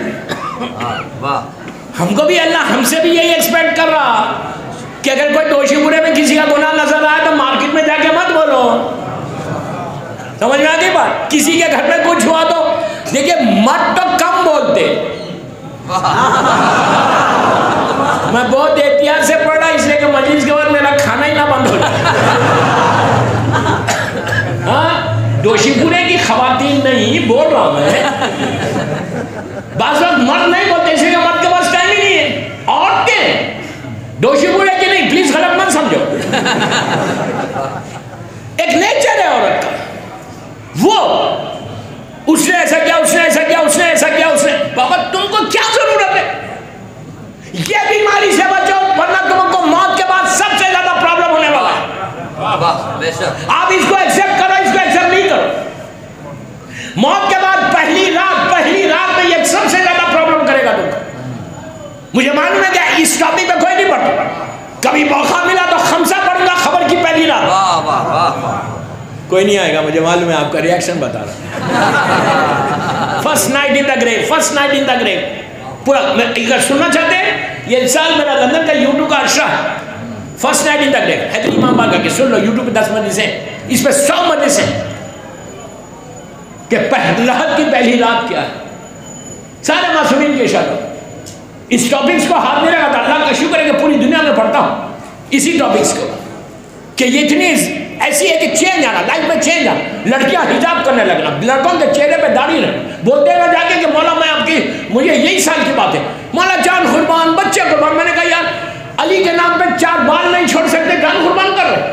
ہم کو بھی اللہ ہم سے بھی یہی ایکسپیکٹ کر رہا کہ اگر کوئی دوشی برے میں کسی کا گناہ نظر آئے تو مارکیٹ میں جا کے مت بولو. سمجھ میں آ گئی بات؟ کسی کے گھر میں کچھ ہوا تو دیکھیے مت تو کم بولتے. میں بہت احتیاط سے پڑھ رہا اس لیے کہ مجلس کے بعد میرا کھانا ہی نہ بند ہو جائے. ہاں دوشی پورے کی خواتین نہیں بول رہا میں. بعض وقت مرد نہیں بولتے اس لیے کہ مرد کے پاس ٹائم ہی نہیں ہے. عورتیں دوشی پورے کی نہیں، پلیز غلط مت سمجھو. ایک نیچر ہے عورت کا، وہ اس نے ایسا کیا، اس نے ایسا کیا، اس نے ایسا کیا، اس نے. بابا تم کو کیا ضرورت ہے؟ یہ بیماری سے بچو ورنہ تم کو موت کے بعد سب سے زیادہ پرابلم ہونے والا ہے. آپ اس کو ایکسپٹ کرو، اس کو ایکسپٹ نہیں کرو. موت کے بعد پہلی رات میں یہ سب سے زیادہ پرابلم کرے گا تم کو. مجھے معلوم ہے کہ اس ٹاپک پہ کوئی نہیں پڑھتا. کبھی موقع ملا تو خمسہ پڑھوں گا خبر کی پہلی رات. کوئی نہیں آئے گا، مجھے معلوم ہے آپ کا ریاکشن بتا رہا. First night in the grave, first night in the grave. پورا اگر سننا چاہتے ہیں یہ سال میرا لندن کا یوٹیوب کا عرصہ ہے. فرسٹ نائٹ ان دا گریو حیدری امام باغ کے سن لو، یوٹیوب پہ 10 مجلس ہیں، اس پہ 100 مجلس ہیں کہ راحت کی پہلی رات کیا ہے. سارے معصومین کے اشارہ اس ٹاپکس کو ہاتھ نہیں لگاتا. اللہ کا شکر ہے کہ پوری دنیا میں پڑھتا ہوں اسی ٹاپکس کو کہ یہ اتنی ایسی ہے کہ چینج آنا، لائف میں چینج آنا. لڑکیاں حجاب کرنے لگنا، لڑکوں کے چہرے پہ داڑھی رہے، بولتے ہیں جا کے کہ مولا میں آپ کی، مجھے یہی سال کی بات ہے، مولا جان قربان بچے قربان. میں نے کہا یار علی کے نام پہ 4 بال نہیں چھوڑ سکتے، جان قربان کر رہے.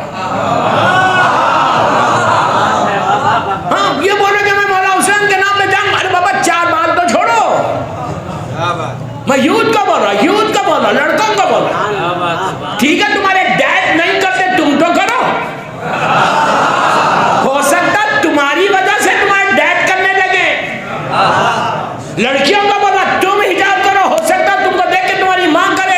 ہاں یہ بول رہے کہ میں مولا حسین کے نام پہ جان، ارے بابا 4 بال تو چھوڑو. میں یوتھ کا بول رہا، یوتھ کا بول رہا، لڑکوں کا بول رہا. ٹھیک ہے تمہارے ڈیڈ نہیں کرتے تم تو کرو. ہو سکتا تمہاری وجہ سے تمہارے ڈیڈ کرنے لگے. لڑکیوں کا بولا تم حجاب کرو، ہو سکتا تم کو دیکھ کے تمہاری ماں کرے.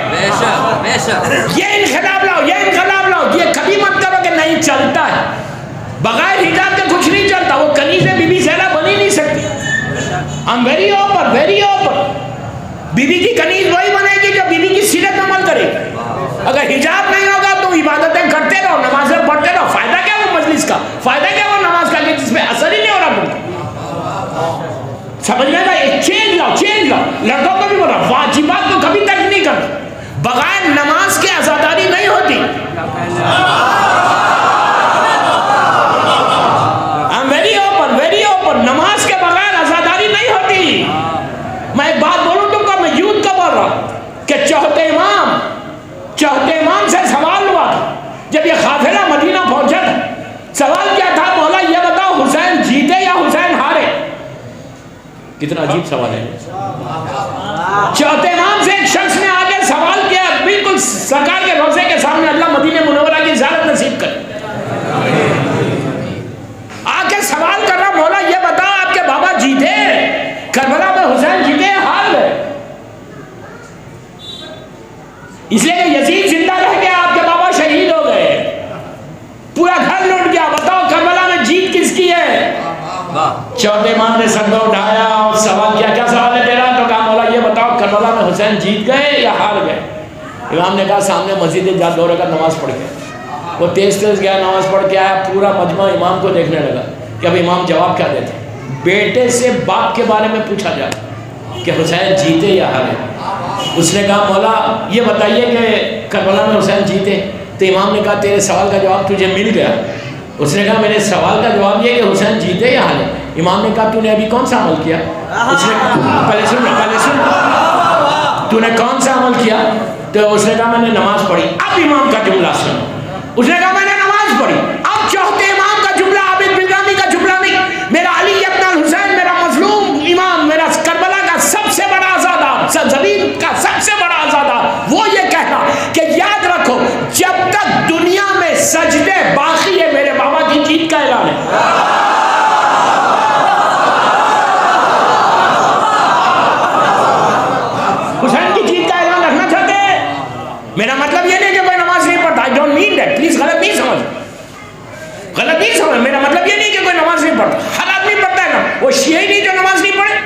یہ انقلاب لاؤ، یہ انقلاب لاؤ. یہ کبھی مت کرو کہ نہیں چلتا ہے. بغیر حجاب کے کچھ نہیں چلتا. وہ کنیز بی بی زہرا بنی نہیں سکتی. I'm very open, very open. بی بی کی کنیز وہی بنے گی جو بی بی کی سیرت عمل کرے گی. اگر حجاب نہیں ہوگا تو عبادتیں کرتے رہو، نمازیں پڑھتے رہو. فائدہ کیا وہ مجلس کا، فائدہ کیا وہ نماز کا جس پہ اثر ہی نہیں ہو رہا تم کو. سمجھ گئے نا؟ ایک چینج لاؤ، چینج لاؤ. لڑکوں کو بھی بولا واجبات کو کبھی ترک نہیں کرنا. بغیر نماز کے عزاداری نہیں ہوتی. I'm very open, very open. نماز کے بغیر عزاداری نہیں ہوتی. میں ایک بات بولوں تم کو، میں یوتھ کا بول رہا ہوں کہ چوتھے امام سے سوال ہوا تھا جب یہ قافلہ مدینہ پہنچا تھا. سوال کیا تھا؟ مولا یہ بتاؤ حسین جیتے یا حسین ہارے؟ کتنا عجیب سوال ہے. چوتھے امام سے ایک شخص نے آگے سوال کیا، بالکل سرکار کے روضے کے سامنے. اللہ مدینہ منورہ کی زیارت نصیب کرے. آگے سوال کر رہا، مولا یہ بتاؤ آپ کے بابا جیتے کربلا میں، حسین جیتے ہار گئے؟ اس لیے کہ یزید زندہ رہ گیا، آپ کے بابا شہید ہو گئے، پورا گھر لوٹ گیا. بتاؤ کربلا میں جیت کس کی ہے؟ چوتھے امام نے سر اٹھایا اور سوال کیا، کیا سوال ہے تیرا؟ تو کہا مولا یہ بتاؤ کربلا میں حسین جیت گئے یا ہار گئے؟ امام نے کہا سامنے مسجد جا 2 رکعت نماز پڑھ کے. وہ تیز گیا، نماز پڑھ کے آیا. پورا مجمع امام کو دیکھنے لگا کہ اب امام جواب کیا دیتے. بیٹے سے باپ کے بارے میں پوچھا جائے کہ حسین جیتے یا ہارے. اس نے کہا مولا یہ بتائیے کہ کربلا میں حسین جیتے. تو امام نے کہا تیرے سوال کا جواب تجھے مل گیا. اس نے کہا میرے سوال کا جواب یہ کہ حسین جیتے یا ہارے. امام نے کہا تو نے ابھی کون سا عمل کیا؟ اس نے کہا پہلے سن تو نے کون سا عمل کیا؟ تو اس نے کہا میں نے نماز پڑھی. اب امام کا جملہ سن. اس نے کہا میں نے نماز پڑھی. اب چوتھے امام کا جملہ، عابد بلگامی کا جملہ نہیں. میرا علی ابن الحسین، میرا مظلوم امام، میرا کربلا کا سب سے بڑا آزادار، زمین کا سب سے بڑا آزادار، وہ یہ کہنا کہ یاد رکھو جب تک دنیا میں سجدے باقی ہے میرے بابا کی جیت کا اعلان ہے. حسین کی جیت کا اعلان رکھنا چاہتے ہیں. میرا مطلب یہ نہیں کہ کوئی نماز نہیں پڑھتا. I don't mean that. Please غلط نہیں سمجھ. غلط نہیں سمجھ، میرا مطلب یہ نہیں کہ کوئی نماز نہیں پڑھتا، ہر آدمی پڑھتا ہے نا، وہ شیعہ نہیں جو نماز نہیں پڑھے؟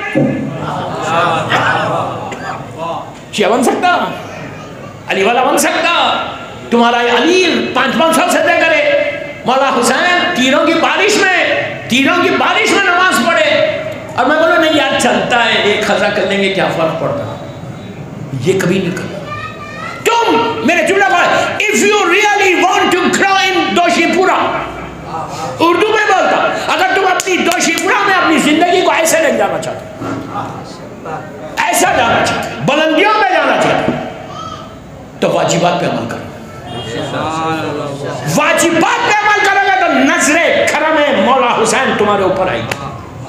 شیعہ بن سکتا، علی والا بن سکتا، تمہارا علی 500 سجدے کرے، مولا حسین تیروں کی بارش میں نماز پڑھے، اور میں بولوں نہیں یار چلتا ہے، ایک خزا کر لیں گے کیا فرق پڑتا، یہ کبھی نہیں کرتا۔ تم میرے جملہ کو if you really want to grow in دوشی پورا، اردو میں بولتا، اگر تم اپنی دوشی پورا میں اپنی زندگی کو ایسے لے جانا چاہتے، ایسا جانا چاہتے، بلندیوں میں جانا چاہتے، تو واجبات پہ عمل کرو، واجبات پہ عمل کرو گے تو نظر کرم مولا حسین تمہارے اوپر آئی گی۔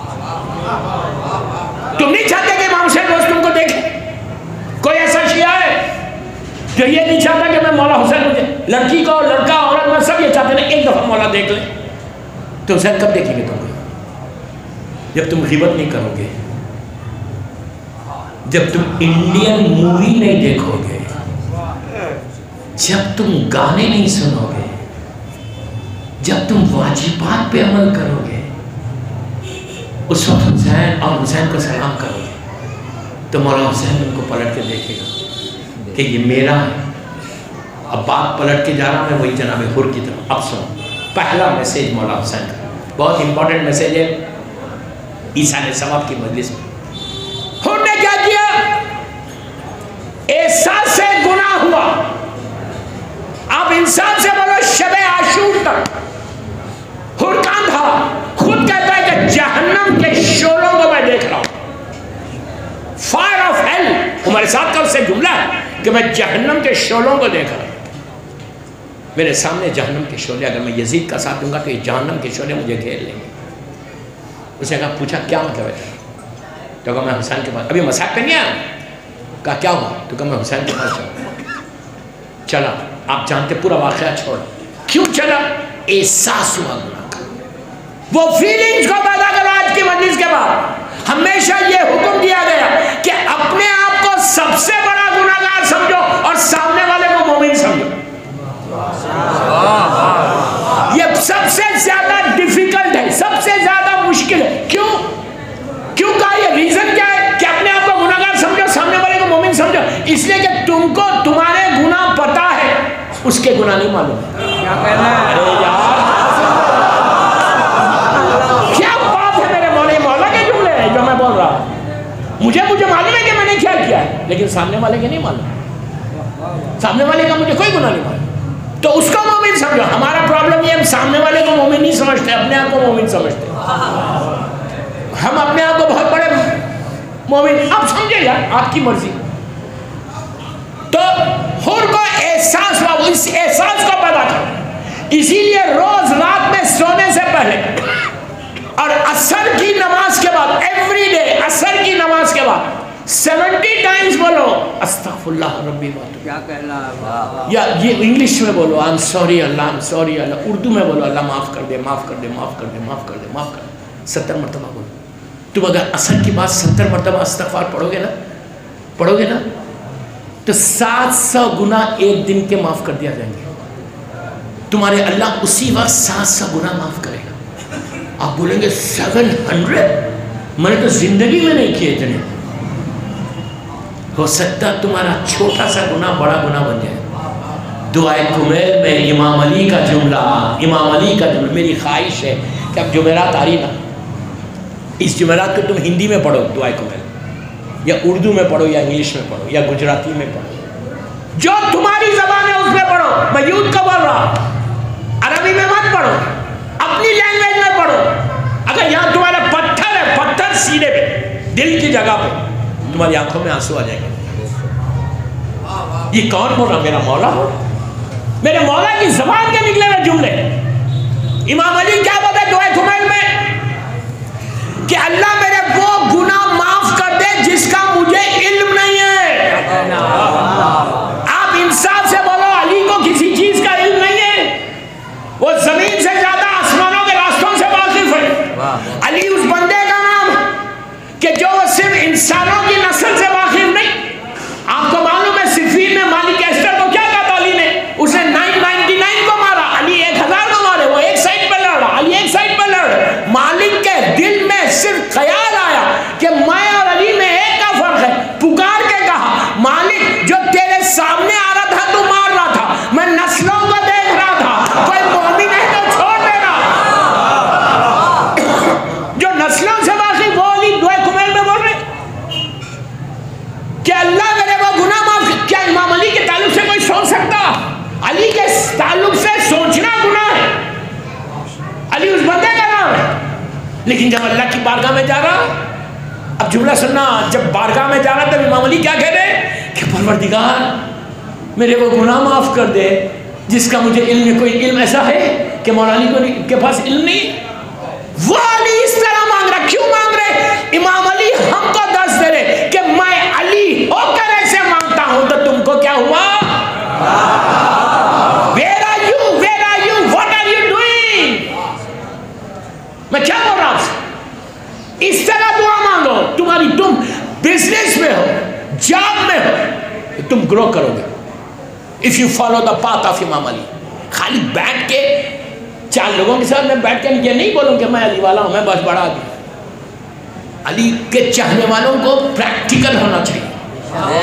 تم نہیں چاہتے کہ امام حسین روز تم کو دیکھیں؟ کوئی ایسا شیعہ ہے جو یہ نہیں چاہتا کہ میں مولا حسین مجھے لڑکی کو لڑکا عورت میں سب یہ چاہتے ہیں ایک دفعہ مولا دیکھ لیں؟ تو حسین کب دیکھیں گے تم کو؟ جب تم غیبت نہیں کرو گے، جب تم انڈین مووی نہیں دیکھو گے، جب تم گانے نہیں سنو گے، جب تم واجبات پہ عمل کرو گے، اس وقت حسین اور حسین کو سلام کرو گے تو مولا حسین ان کو پلٹ کے دیکھے گا کہ یہ میرا ہے۔ اب بات پلٹ کے جا رہا ہوں میں وہی جناب حر کی طرف۔ اب سنو پہلا میسیج مولا حسین کا، بہت امپورٹنٹ میسیج ہے عیسیٰ علیہ السلام کی مجلس میں۔ حر نے کیا کیا؟ احساس سے گناہ ہوا، آپ انسان سے بولو شب عاشور تک حر کہاں تھا؟ خود کہتا ہے کہ جہنم کے شعلوں کو میں دیکھ رہا ہوں، فائر آف ہیل، ہمارے ساتھ کا اس سے جملہ ہے کہ میں جہنم کے شعلوں کو دیکھ رہا ہوں، میرے سامنے جہنم کے شعلے، اگر میں یزید کا ساتھ دوں گا تو یہ جہنم کے شعلے مجھے گھیر لیں گے۔ اسے کہا پوچھا کیا مطلب ہے؟ تو کہا میں حسین کے پاس، ابھی مساق پہ نہیں آیا، کہا کیا ہوا؟ تو کہا میں حسین کے پاس چلا، آپ جانتے پورا واقعہ چھوڑ، کیوں چلا؟ احساس ہوا گناہ کا، وہ فیلنگز کو پیدا کرو۔ آج کی مجلس کے بعد ہمیشہ یہ حکم دیا گیا کہ اپنے آپ کو سب سے بڑا گناہگار سمجھو اور سامنے والے کو مومن سمجھو۔ یہ سب سے زیادہ ڈیفیکلٹ ہے، سب سے زیادہ مشکل ہے۔ کیوں کہا؟ یہ ریزن کیا ہے کہ اپنے آپ کو گناہگار سمجھو، سامنے والے کو مومن سمجھو؟ اس لیے کہ تم کو تمہارے گناہ پتا ہے، اس کے گناہ نہیں معلوم۔ کیا کہنا ہے؟ کیا بات ہے میرے مولا کے جملے ہیں جو میں بول رہا ہوں۔ مجھے معلوم ہے کہ میں نے کیا کیا ہے، لیکن سامنے والے کے نہیں معلوم، سامنے والے کا مجھے کوئی گناہ نہیں معلوم، تو اس کو مومن سمجھو۔ ہمارا پرابلم یہ ہم سامنے والے کو مومن نہیں سمجھتے، اپنے آپ کو مومن سمجھتے، ہم اپنے آپ کو بہت بڑے مومن۔ اب سمجھے یار، آپ کی مرضی۔ تو حر کو احساس ہوا، وہ اس احساس کو پیدا کرو، اسی لیے روز رات میں سونے سے پہلے اور عصر کی نماز کے بعد، ایوری ڈے عصر کی نماز کے بعد 70 ٹائمز بولو استغفر اللہ ربی واتوب۔ کیا کہنا ہے؟ یا یہ انگلش میں بولو I'm sorry Allah, I'm sorry اللہ، اردو میں بولو اللہ معاف کر دے، معاف کر دے، معاف کر دے، معاف کر دے، معاف کر دے، 70 مرتبہ بولو۔ تم اگر عصر کی بعد 70 مرتبہ استغفار پڑھو گے نا تو 700 گناہ ایک دن کے معاف کر دیا جائیں گے تمہارے۔ اللہ اسی وقت 700 گناہ معاف کرے گا۔ آپ بولیں گے 700؟ میں نے تو زندگی میں نہیں کیے اتنے۔ ہو سکتا تمہارا چھوٹا سا گناہ بڑا گناہ بن جائے۔ دعائے کمیل میں امام علی کا جملہ، میری خواہش ہے کہ اب جمعرات آ رہی نا، اس جمعرات کو تم ہندی میں پڑھو دعائے کمیل، یا اردو میں پڑھو، یا انگلش میں پڑھو، یا گجراتی میں پڑھو، جو تمہاری زبان ہے اس میں پڑھو۔ میں یوتھ کو بول رہا ہوں، عربی میں مت پڑھو، اپنی لینگویج میں پڑھو۔ اگر یہاں تمہارا پتھر ہے، پتھر سینے پہ، دل کی جگہ پہ، تمہاری آنکھوں میں آنسو آ جائیں گے۔ یہ کون بول رہا؟ میرا مولا، میرے مولا کی زبان کے نکلے ہوئے جملے۔ امام علی کیا بولتے دعائے کمیل میں کہ اللہ میرے وہ گناہ معاف کر دے جس کا مجھے علم نہیں ہے۔ آپ انصاف سے بولو، علی کو کسی چیز کا علم نہیں ہے، وہ زمین سے زیادہ آسمانوں کے راستوں سے واقف ہے۔ علی اس بندے کا نام کہ جو وہ صرف انسانوں کی نسل سے واقف نہیں۔ آپ کو معلوم ہے صفین میں مالک ایسٹر کو کیا کہا علی نے؟ اس نے 999 کو مارا، علی 1000 کو مارے، وہ ایک سائڈ پہ لڑ لیکن جب اللہ کی بارگاہ میں جا رہا، اب جملہ سننا، جب بارگاہ میں جا رہا تب امام علی کیا کہہ رہے کہ پروردگار میرے وہ گناہ معاف کر دے جس کا مجھے علم ہے. کوئی علم ایسا ہے کہ مولا علی کے پاس علم نہیں؟ وہ علی اس طرح مانگ رہا. کیوں مانگ رہے؟ امام علی ہم کو درس دے رہے کہ میں علی ہو کر ایسے مانگتا ہوں تو تم کو کیا ہوا؟ Where are you? Where are you? What are you doing? میں کیا بول رہا ہوں سے؟ اس طرح دعا مانگو. تم بزنس میں ہو، جاب میں ہو، تم گرو کرو گے if you follow the path of امام علی. خالی بیٹھ کے 4 لوگوں کے ساتھ میں بیٹھ کے یہ نہیں بولوں کہ میں علی والا ہوں، میں بس بڑا آدمی. علی کے چاہنے والوں کو پریکٹیکل ہونا چاہیے.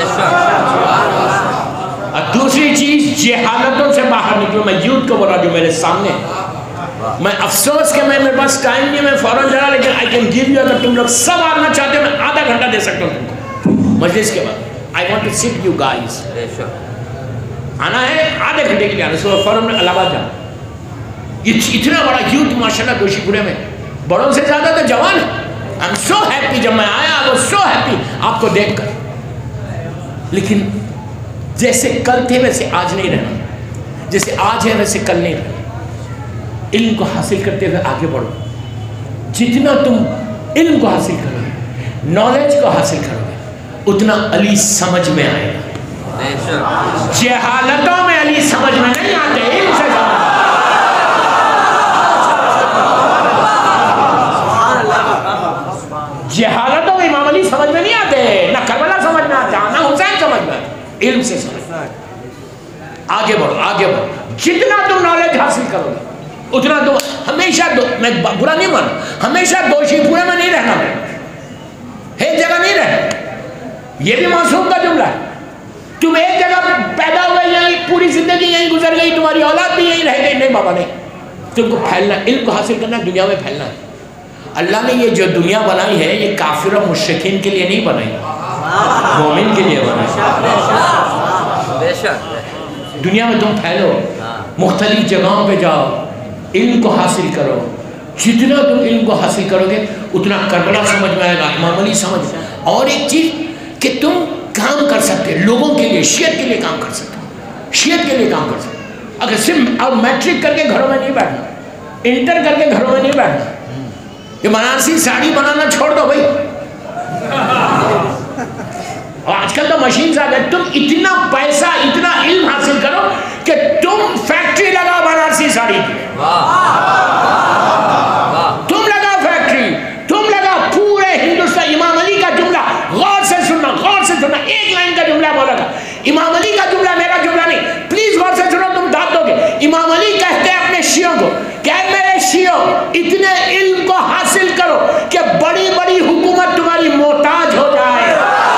اور دوسری چیز، جہالتوں سے باہر نکلو. میں یوتھ کو بولا جو میرے سامنے، میں افسوس کہ میرے پاس ٹائم نہیں، میں فوراً جا رہا، لیکن I can give you. اگر تم لوگ سب آنا چاہتے ہو میں آدھا گھنٹہ دے سکتا ہوں تم کو مجلس کے بعد. I want to sit you guys. آنا ہے آدھے گھنٹے کے لیے آنا. سو فوراً میں الہ آباد جانا. اتنا بڑا یوتھ ماشاءاللہ دوشی پورے میں، بڑوں سے زیادہ تو جوان ہے. I'm so happy. جب میں آیا I was so happy آپ کو دیکھ کر. لیکن جیسے کل تھے ویسے آج نہیں رہنا، جیسے آج ہے ویسے کل نہیں رہنا. علم کو حاصل کرتے ہوئے آگے بڑھو. جتنا تم علم کو حاصل کرو گے، نالج کو حاصل کرو گے، اتنا علی سمجھ میں آئے گا. جہالتوں میں علی سمجھ میں نہیں آتے، علم سے جہالتوں میں امام علی سمجھ میں نہیں آتے. نہ کربلا سمجھ میں آتا، نہ حسین سمجھ میں آتا. علم سے سمجھ. آگے بڑھو، آگے بڑھو. جتنا تم نالج حاصل کرو گے اتنا تم ہمیشہ میں برا نہیں مانوں، ہمیشہ دوشی پورے میں نہیں رہنا، ایک جگہ نہیں رہنا. یہ بھی معصوم کا جملہ ہے. تم ایک جگہ پیدا ہوئے، یہیں پوری زندگی یہیں گزر گئی، تمہاری اولاد بھی یہیں رہ گئی. نہیں بابا نہیں. تم کو پھیلنا، علم کو حاصل کرنا، دنیا میں پھیلنا ہے. اللہ نے یہ جو دنیا بنائی ہے یہ کافر و مشرکین کے لیے نہیں بنائی، مومن کے لیے بنائی. دنیا میں تم پھیلو، مختلف جگہوں پہ جاؤ، علم کو حاصل کرو. جتنا تم علم کو حاصل کرو گے اتنا کربلا سمجھ میں آئے گا، امام علی سمجھ. اور ایک چیز کہ تم کام کر سکتے لوگوں کے لیے، شیعت کے لیے کام کر سکتے، شیعت کے لیے کام کر سکتے. اگر صرف اب میٹرک کر کے گھروں میں نہیں بیٹھنا، انٹر کر کے گھروں میں نہیں بیٹھنا. یہ بنارسی ساڑی بنانا چھوڑ دو بھائی. اور آج کل تو مشین آ گئے. تم اتنا پیسہ، اتنا علم حاصل کرو کہ تم فیکٹری لگاؤ بنارسی ساڑی کی. تم لگاؤ فیکٹری، تم لگاؤ پورے ہندوستان. امام علی کا جملہ غور سے سننا، غور سے سننا. ایک لائن کا جملہ بولا تھا، امام علی کا جملہ، میرا جملہ نہیں. پلیز غور سے سنو، تم داد دو گے. امام علی کہتے ہیں اپنے شیعوں کو کہ میرے شیعوں اتنے علم کو حاصل کرو کہ بڑی بڑی حکومت تمہاری محتاج ہو جائے.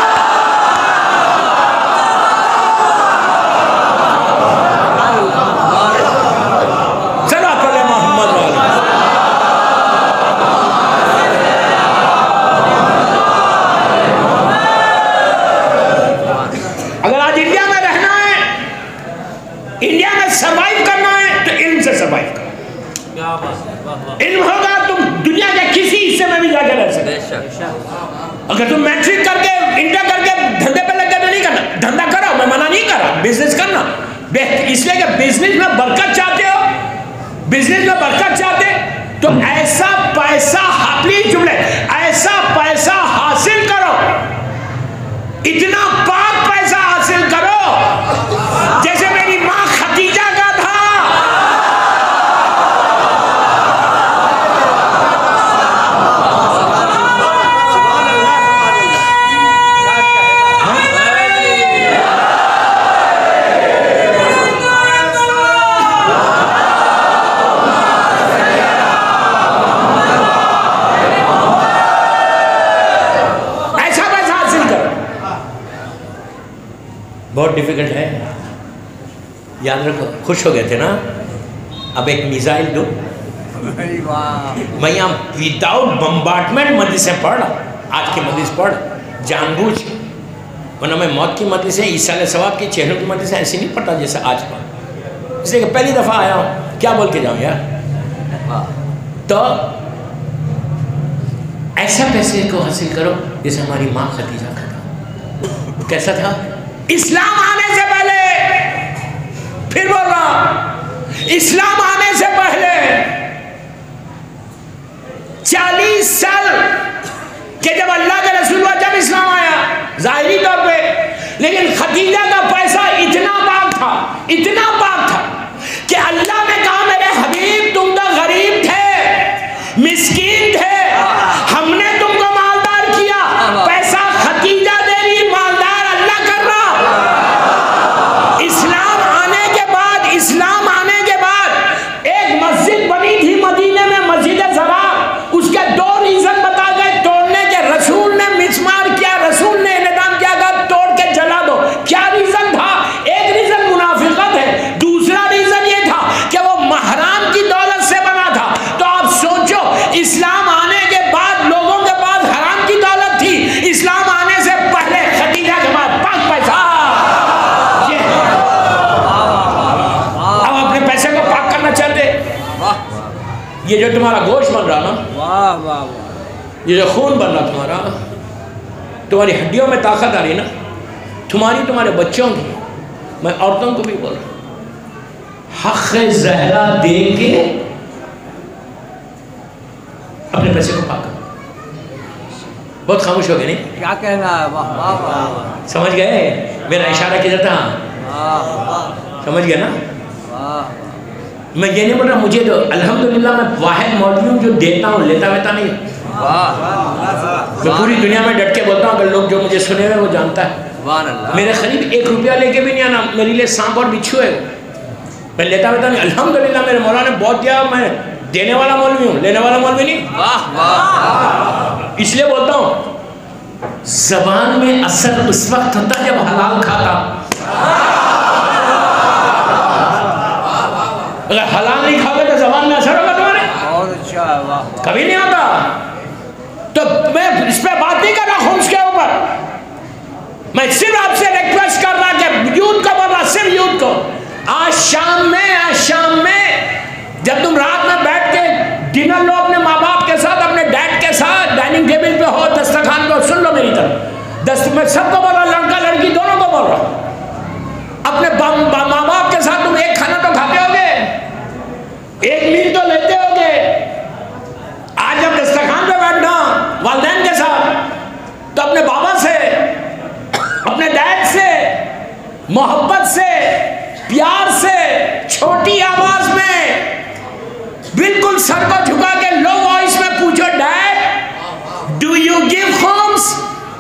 سروائیو کرنا ہے تو علم سے سروائیو کرو. علم ہوگا تم دنیا کے کسی حصے میں بھی جا کے رہ سکتے. اگر تم میٹرک کر کے انٹر کر کے دھندے پہ لگ کے تو نہیں کرنا. دھندا کرو، میں منع نہیں کر رہا، بزنس کرنا. اس لیے کہ بزنس میں برکت چاہتے ہو، بزنس میں برکت چاہتے تو ایسا پیسہ، پلیز جملے، ایسا پیسہ حاصل کرو، اتنا پاک پیسہ حاصل کرو جیسے میری ماں خدیجہ کا تھا. ایسا پیسہ حاصل کرو. بہت ڈیفیکلٹ ہے، یاد رکھو. خوش ہو گئے تھے نا، اب ایک میزائل دو. میں یہاں وداؤٹ بمبارڈمنٹ مجلسیں پڑھ رہا، آج کی مجلس پڑھ جان بوجھ، ورنہ میں موت کی مجلسیں، عیسیٰ ثواب کی چہروں کی مجلسیں ایسی نہیں پڑھتا جیسے آج پڑھ. اس لیے کہ پہلی دفعہ آیا ہوں، کیا بول کے جاؤں یار. تو ایسا پیسے کو حاصل کرو جیسے ہماری ماں خدیجہ کا تھا. کیسا تھا؟ اسلام آنے سے پہلے، پھر بول رہا، اسلام آنے سے پہلے 40 سال کہ جب اللہ کے رسول اللہ جب اسلام آیا ظاہری طور پہ، لیکن خدیجہ کا پیسہ اتنا پاک تھا، اتنا پاک تھا کہ اللہ نے کہا میرے حبیب تم تو غریب تھے، مسکین تھے، ہم نے تم کو مالدار کیا. پیسہ خدیجہ دے رہی، مالدار اللہ کر رہا. اسلام آنے کے بعد، اسلام آنے کے بعد ایک مسجد بنی تھی مدینے میں، مسجد زرار، اس کے 2 ریزن بتا گئے توڑنے کے. رسول نے مسمار کیا، رسول نے انعدام کیا، کہا توڑ کے جلا دو. کیا ریزن تھا؟ ایک ریزن منافقت ہے، دوسرا ریزن یہ تھا کہ وہ محرام کی دولت سے بنا تھا. تو آپ سوچو، اسلام آنے کے بعد لوگوں کے پاس حرام کی دولت تھی، اسلام آنے سے پہلے خدیجہ کے بعد پاک پیسہ. اب اپنے پیسے کو پاک کرنا چاہتے، یہ جو تمہارا گوشت بن رہا نا، یہ جو خون بن رہا تمہارا، تمہاری ہڈیوں میں طاقت آ رہی نا، تمہارے بچوں کی، میں عورتوں کو بھی بول رہا ہوں، حق زہرا دے کے اپنے پیسے کو پاک کرو. بہت خاموش ہو گئے نہیں؟ کیا کہنا ہے؟ واہ واہ واہ، سمجھ گئے میرا اشارہ کدھر تھا؟ سمجھ گئے نا؟ میں یہ نہیں بول رہا، مجھے تو الحمدللہ میں واحد مولوی ہوں جو دیتا ہوں، لیتا ویتا نہیں. میں پوری دنیا میں ڈٹ کے بولتا ہوں، اگر لوگ جو مجھے سنے ہوئے وہ جانتا ہے. میرے قریب 1 روپیہ لے کے بھی نہیں آنا، میرے لیے سانپ اور بچھو ہے، میں لیتا ویتا نہیں. الحمدللہ میرے مولا نے بہت دیا، میں دینے والا مولوی ہوں، لینے والا مولوی نہیں. اس لیے بولتا ہوں، زبان میں اثر اس وقت ہوتا جب حلال کھاتا. اگر حلال نہیں کھاؤ گے تو زبان میں اثر ہوگا تمہارے؟ کبھی نہیں ہوتا. تو میں اس پہ بات نہیں کر رہا خمس کے اوپر، میں صرف آپ سے ریکویسٹ کر رہا کہ یوتھ کو بول رہا، صرف یوتھ کو، آج شام میں جب تم رات میں بیٹھ کے ڈنر لو اپنے ماں باپ کے ساتھ، اپنے ڈیڈ کے ساتھ، ڈائننگ ٹیبل پہ ہو، دسترخوان پہ، سن لو میری طرف، میں سب کو بول رہا، لڑکا لڑکی دونوں کو بول رہا، اپنے ماں باپ کے ساتھ تم ایک کھانا تو کھاتے ہو گے، ایک میل تو لیتے ہو گے. آج جب دسترخوان پہ بیٹھنا والدین کے ساتھ، تو اپنے بابا سے، اپنے ڈیڈ سے محبت سے، پیار سے، چھوٹی آواز میں، بالکل سر کو جھکا کے لو وائس میں پوچھو، ڈیڈ ڈو یو گیو خمس؟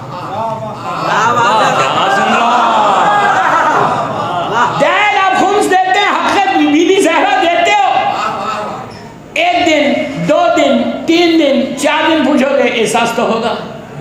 ڈیڈ آپ خمس دیتے ہیں، حق بیوی زہرا دیتے ہو؟ 1 دن 2 دن 3 دن 4 دن پوچھو گے، احساس تو ہوگا.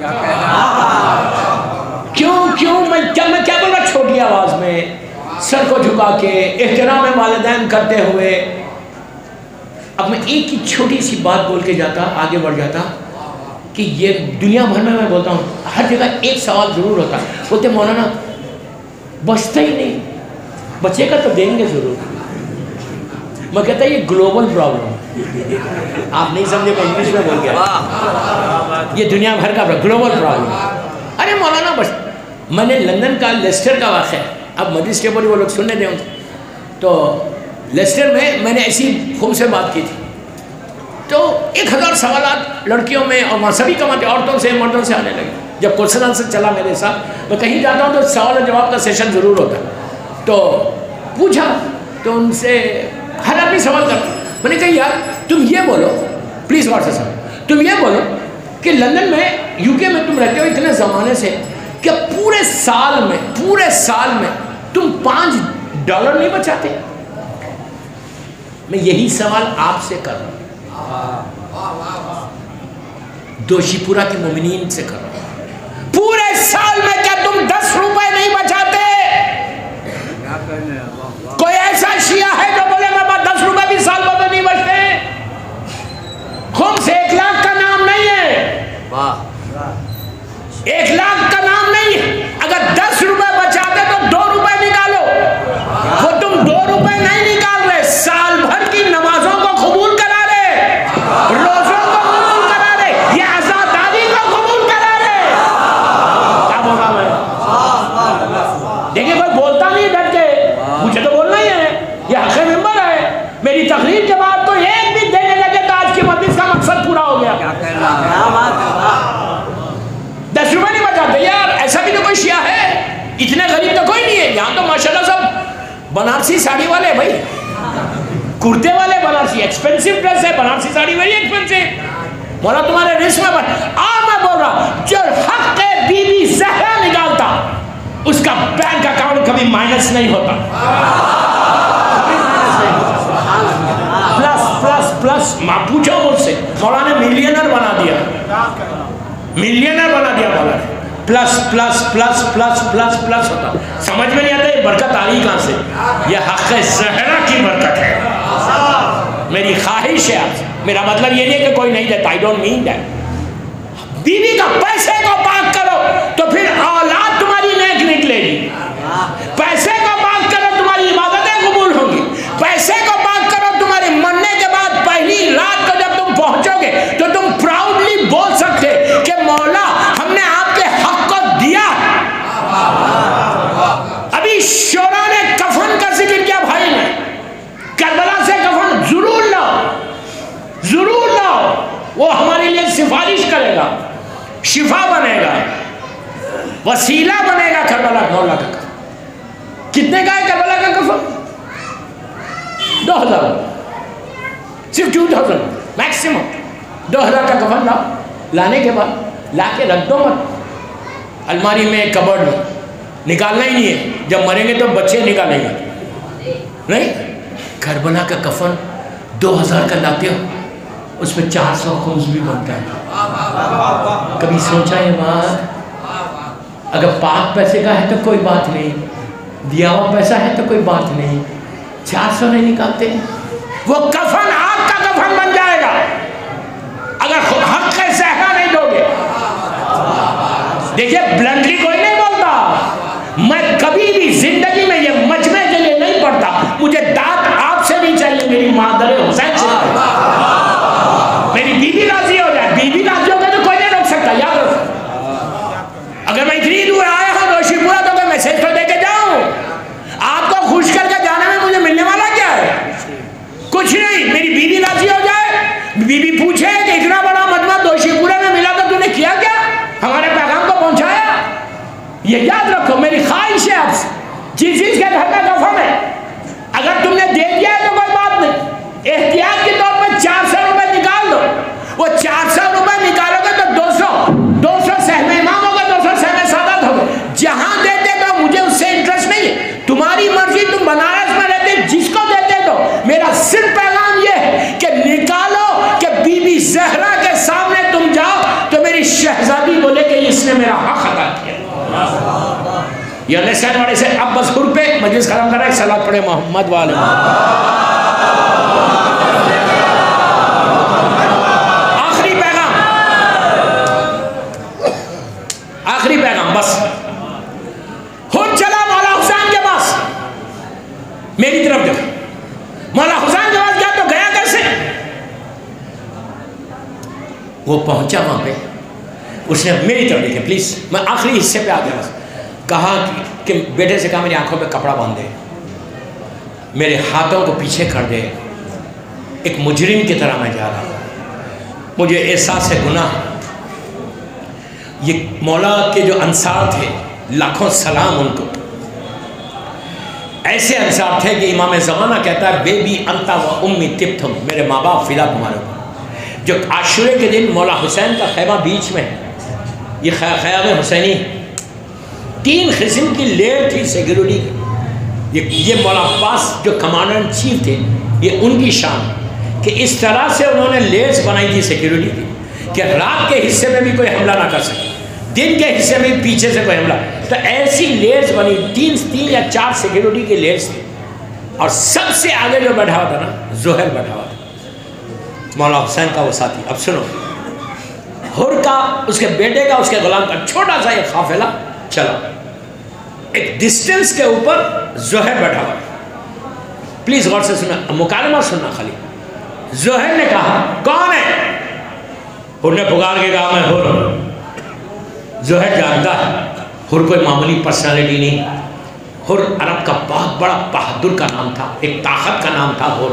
کیوں میں کیا بول رہا، چھوٹی آواز میں، سر کو جھکا کے، احترام والدین کرتے ہوئے. اب میں ایک ہی چھوٹی سی بات بول کے جاتا، آگے بڑھ جاتا، کہ یہ دنیا بھر میں بولتا ہوں، ہر جگہ ایک سوال ضرور ہوتا ہے، بولتے مولانا بچتا ہی نہیں، بچے کا تو دیں گے ضرور. میں کہتا یہ گلوبل پرابلم، آپ نہیں سمجھے، میں انگلش میں بول گیا، یہ دنیا بھر کا گلوبل پرابلم. ارے مولانا بس، میں نے لندن کا لیسٹر کا واقعہ، اب مجلس کے بڑی وہ لوگ سننے دیں، تو لیسٹر میں نے ایسی خوب سے بات کی تھی، تو 1000 سوالات لڑکیوں میں اور وہاں سبھی کماتے، عورتوں سے مردوں سے آنے لگے. جب کورسنل سے چلا میرے ساتھ، میں کہیں جاتا ہوں تو سوال و جواب کا سیشن ضرور ہوتا ہے. تو پوچھا تو ان سے ہر آدمی سوال کرتا. میں نے کہا یار تم یہ بولو، پلیز واٹس سوال، تم یہ بولو کہ لندن میں، یو کے میں تم رہتے ہو اتنے زمانے سے، کہ پورے سال میں تم $5 نہیں بچاتے؟ میں یہی سوال آپ سے کر رہا ہوں، دوشی پورا کے مومنین سے کر رہا ہوں، پورے سال میں کیا تم 10 روپے نہیں بچاتے؟ کوئی ایسا شیعہ ہے جو بولے میرے پاس 10 روپے بھی سال میں نہیں بچتے؟ خمس 1 لاکھ کا نام نہیں ہے، 1 لاکھ کا نام نہیں ہے. اگر 10 روپے بچاتے تو 2 روپے نکالو. وہ تم 2 روپے نہیں نکال رہے، سال بھر کی نمازوں کو قبول کرا رہے، روزوں کو قبول کرا رہے. یہ آزاداری میری تقریر کے بعد تو ایک بھی دینے لگے تو آج کی مجلس کا مقصد پورا ہو گیا. 10 روپے نہیں بچاتے یار. ایسا بھی تو کوئی شیعہ ہے؟ اتنے غریب تو کوئی نہیں ہے یہاں. تو ماشاءاللہ سب بنارسی ساڑی والے بھائی, کرتے والے بنارسی. ایکسپینسیو ڈریس ہے بنارسی ساڑی, ویری ایکسپینسیو. مولا تمہارے رزق میں میں بول رہا جو حق بی بی زہرا نکالتا اس کا بینک اکاؤنٹ کبھی مائنس نہیں ہوتا. Plus plus plus. پوچھو مجھ سے, مولا نے ملینر بنا دیا, ملینر بنا دیا مولا نے. Plus plus plus plus plus plus ہوتا. سمجھ میں نہیں آتا یہ برکت آ رہی کہاں سے؟ یہ حق زہرا کی برکت ہے. میری خواہش ہے آپ سے, میرا مطلب یہ نہیں کہ کوئی نہیں دیتا, I don't mean that. بیوی کا پیسے کو پاک کرو تو پھر اولاد تمہاری نیک نکلے گی. پیسے کو پاک کرو تمہاری عبادتیں قبول ہوں گی. پیسے کو پاک کرو تمہارے مرنے کے بعد پہلی رات کو جب تم پہنچو گے تو تم پراؤڈلی بول سکتے کہ مولا ہم نے آپ کے حق کو دیا. ابھی شورا نے کفن کا ذکر کیا بھائی نے, کربلا سے کفن ضرور لاؤ, ضرور لاؤ. وہ ہمارے لیے سفارش کرے گا, شفا بنے گا, وسیلہ بنے گا. کربلا مولا کا کفن کتنے کا ہے؟ کربلا کا کفن 2000, صرف 2000 میکسیمم. 2000 کا کفن لاؤ. لانے کے بعد لا کے رکھ دو مت الماری میں, کبرڈ میں. نکالنا ہی نہیں ہے, جب مریں گے تو بچے نکالیں گے نہیں. کربلا کا کفن 2000 کا لاتے ہو, اس میں 400 خبز بھی بنتا ہے. کبھی سوچا ہے بات؟ اگر پاک پیسے کا ہے تو کوئی بات نہیں, دیا ہوا پیسہ ہے تو کوئی بات نہیں, 400 نہیں نکالتے. وہ کفن آگ کا کفن بن جائے گا اگر حق زہرا نہیں دو گے. دیکھیے بلنڈلی کوئی نہیں بولتا, میں کبھی بھی زندگی میں یہ مجمع کے لیے نہیں پڑھتا. مجھے داد آپ سے نہیں چاہیے, میری مادر حسین سے. میری بیوی راضی ہو جائے, بیوی راضی ہو گئے تو کوئی نہیں روک سکتا. یاد رکھو, اگر میں اتنی دور آیا ہوں روشی پورا تو میں میسیج تو دے کے جاؤں. آپ کو خوش کر کے جانے میں مجھے ملنے والا کیا ہے؟ کچھ نہیں. میری بیوی راضی ہو جائے, بیوی پوچھے کہ اتنا بڑا مجمع دوشی پورے میں ملا تو نے کیا کیا, ہمارے پیغام کو پہنچایا. یہ یاد رکھو, میری خواہش ہے آپ سے, جس چیز کے گھر میں کفن ہے اگر تم نے دے دیا ہے تو کوئی بات نہیں, احتیاط کے طور پر 400 روپے نکال دو. وہ 400 روپے نکالو گے تو 200 سہم امام ہوگا, 200 سہم سادات ہوگا. جہاں دیتے تو مجھے اس سے انٹرسٹ نہیں ہے, تمہاری مرضی. تم بنارس میں رہتے, جس کو دیتے تو. میرا صرف پیغام یہ ہے کہ نکالو کہ بی بی زہرا کے سامنے تم جاؤ تو میری شہزادی بولے کہ اس نے میرا حق ادا کیا. یہ انڈرسٹینڈ والے سے. اب بس خور پہ مجلس ختم کر رہا ہے. صلاۃ پڑھے محمد والے. آخری پیغام, آخری پیغام بس. خود چلا مولا حسین کے پاس, میری طرف دیکھو. مولا حسین کے پاس گیا تو گیا کیسے؟ وہ پہنچا وہاں پہ, اس نے میری طرف دیکھے پلیز. میں آخری حصے پہ آ گیا بس. کہا کہ بیٹے سے کہا میری آنکھوں پہ کپڑا باندھ دے, میرے ہاتھوں کو پیچھے کر دے, ایک مجرم کی طرح میں جا رہا ہوں, مجھے احساس ہے گناہ. یہ مولا کے جو انصار تھے, لاکھوں سلام ان کو, ایسے انصار تھے کہ امام زمانہ کہتا ہے بے بی انتا و امی تبتم, میرے ماں باپ فدا تمہارے اوپر. جو عاشورے کے دن مولا حسین کا خیمہ بیچ میں, یہ خیام حسینی, 3 قسم کی لیئر تھی سیکیورٹی کی. یہ مولا عباس جو کمانڈر ان چیف تھے, یہ ان کی شان کہ اس طرح سے انہوں نے لیئرز بنائی تھی سیکیورٹی کی کہ رات کے حصے میں بھی کوئی حملہ نہ کر سکے, دن کے حصے میں پیچھے سے کوئی حملہ. تو ایسی لیئرز بنی, 3 یا 4 سیکیورٹی کے لیئرز تھے. اور سب سے آگے جو بیٹھا ہوا تھا نا, زہر بیٹھا ہوا تھا, مولا حسین کا وہ ساتھی. اب سنو, حر کا, اس کے بیٹے کا, اس کے غلام کا چھوٹا سا یہ قافلہ چلا. ایک ڈسٹنس کے اوپر زہر بیٹھا ہوا. پلیز غور سے سننا, مکالمہ سننا خالی. زہر نے کہا کون ہے؟ حر نے پکار کے کہا میں حر. زہر جانتا ہے حر کوئی معمولی پرسنالٹی نہیں. حر عرب کا بہت بڑا بہادر کا نام تھا, ایک طاقت کا نام تھا حر.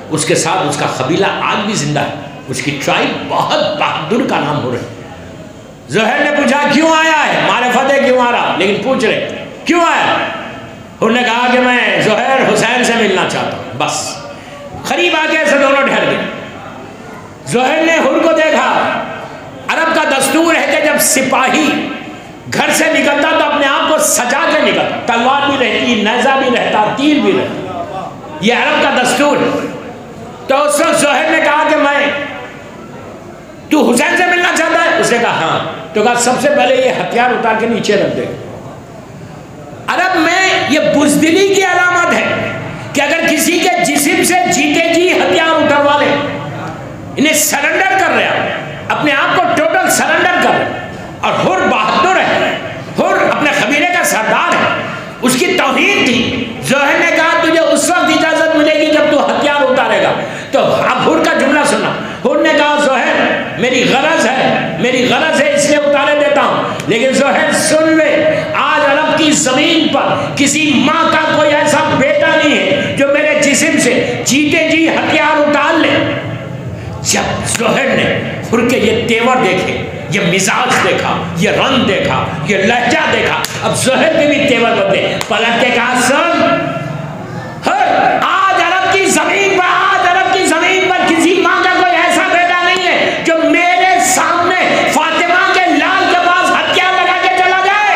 اس کے ساتھ اس کا قبیلہ آج بھی زندہ ہے، اس کی ٹرائب بہت بہادر کا نام ہو رہا ہے۔ زہیر نے پوچھا کیوں آیا ہے، معرفت ہے کیوں آ رہا، لیکن پوچھ رہے کیوں آیا؟ انہوں نے کہا کہ میں زہیر حسین سے ملنا چاہتا ہوں، بس۔ قریب آ کے ایسے دونوں ٹھہر گئے۔ زہیر نے حر کو دیکھا، عرب کا دستور ہے کہ جب سپاہی گھر سے نکلتا تو اپنے آپ کو سجا کے نکلتا، تلوار بھی رہتی، نیزہ بھی رہتا، تیر بھی رہتا، یہ عرب کا دستور۔ تو اس وقت زہیر نے کہا کہ تو حسین سے ملنا چاہتا ہے؟ اس نے کہا ہاں۔ تو کہا سب سے پہلے یہ ہتھیار اتار کے نیچے رکھ دے۔ عرب میں یہ بزدلی کی علامت ہے کہ اگر کسی کے جسم سے جیتے جی ہتھیار اتروا لے، انہیں سرنڈر کر رہے ہیں، اپنے آپ کو ٹوٹل سرنڈر کر رہے ہیں، اور حر بہادر ہے، حر اپنے قبیلے کا سردار ہے، اس کی توہین تھی۔ زہیر نے کہا تجھے اس وقت اجازت ملے گی جب تو ہتھیار اتارے گا۔ تو اب حر کا جملہ سننا، حر نے کہا زہیر میری غرض ہے اس لیے اتارے دیتا ہوں، لیکن زہیر سن لے، آج عرب کی زمین پر کسی ماں کا کوئی ایسا بیٹا نہیں ہے جو میرے جسم سے جیتے جی ہتھیار اتار لے۔ جب زہیر نے حر کے یہ تیور دیکھے، یہ مزاج دیکھا، یہ رنگ دیکھا، یہ لہجہ دیکھا، اب زہیر کے بھی تیور بدلے، پلٹ کے کہا سن حر، آج عرب کی زمین پر کسی ماں کا کوئی ایسا بیٹا نہیں ہے جو میرے سامنے فاطمہ کے لال کے پاس ہتھیار لگا کے چلا جائے۔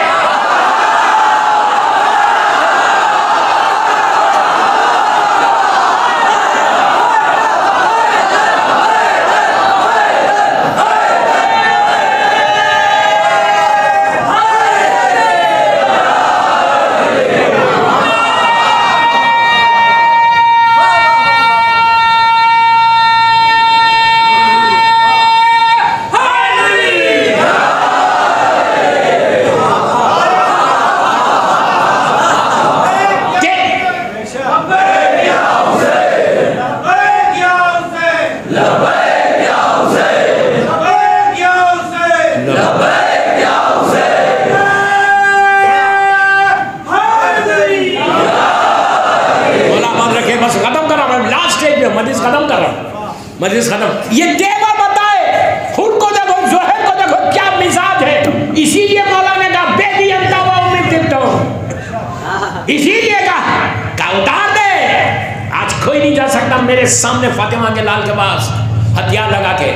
مجلس ختم۔ یہ تیور بتائے، حر کو دیکھو، زہیر کو دیکھو، کیا مزاج ہے۔ اسی لیے مولا نے کہا بیٹی انتا و امی تبتو، اسی لیے کہا اتار دے، آج کوئی نہیں جا سکتا میرے سامنے فاطمہ کے لال کے پاس ہتھیار لگا کے۔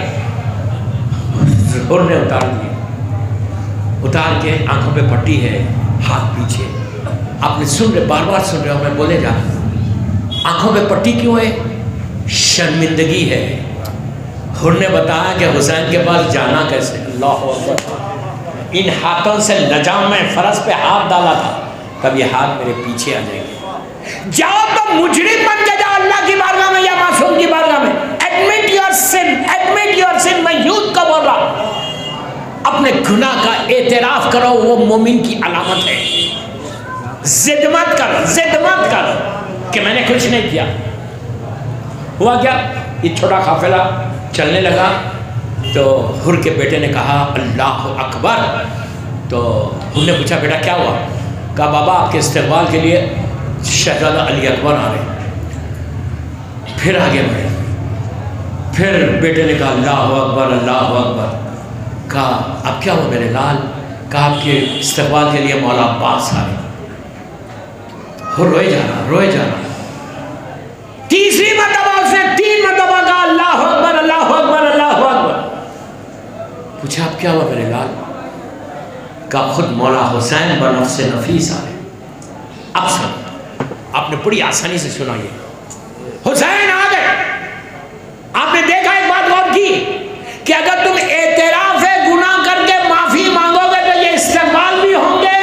حر نے اتار دیے، اتار کے آنکھوں پہ پٹی ہے، ہاتھ پیچھے۔ آپ نے سن رہے، بار بار سن رہے ہو، میں بولے جا رہا، آنکھوں پہ پٹی کیوں ہے؟ شرمندگی ہے۔ حر نے بتایا کہ حسین کے پاس جانا کیسے؟ اللہ اکبر، ان ہاتھوں سے لجام میں فرس پہ ہاتھ ڈالا تھا، تب یہ ہاتھ میرے پیچھے آ جائیں گے۔ جاؤ تو مجرم بن کے جاؤ اللہ کی بارگاہ میں یا معصوم کی بارگاہ میں، ایڈمٹ یور سن، میں یوتھ کا بول رہا، اپنے گناہ کا اعتراف کرو، وہ مومن کی علامت ہے۔ زد مت کرو کہ میں نے کچھ نہیں کیا۔ ہوا کیا، یہ چھوٹا قافلہ چلنے لگا تو حر کے بیٹے نے کہا اللہ اکبر۔ تو حر نے پوچھا بیٹا کیا ہوا؟ کہا بابا آپ کے استقبال کے لیے شہزادہ علی اکبر آ رہے ہیں۔ پھر آگے بڑھے، پھر بیٹے نے کہا اللہ اکبر اللہ اکبر۔ کہا اب کیا ہوا میرے لال؟ کہا آپ کے استقبال کے لیے مولا عباس آ رہے ہیں۔ حر روئے جا رہا۔ تیسری مرتبہ اس نے 3 مرتبہ کہا اللہ اکبر اللہ اکبر اللہ اکبر۔ پوچھا اب کیا ہوا میرے لال؟ کہا خود مولا حسین بنفس نفیس آ رہے۔ اب سن، آپ نے بڑی آسانی سے سنا، یہ حسین آ گئے۔ آپ نے دیکھا ایک بات غور کی کہ اگر تم اعتراف گناہ کر کے معافی مانگو گے تو یہ استقبال بھی ہوں گے۔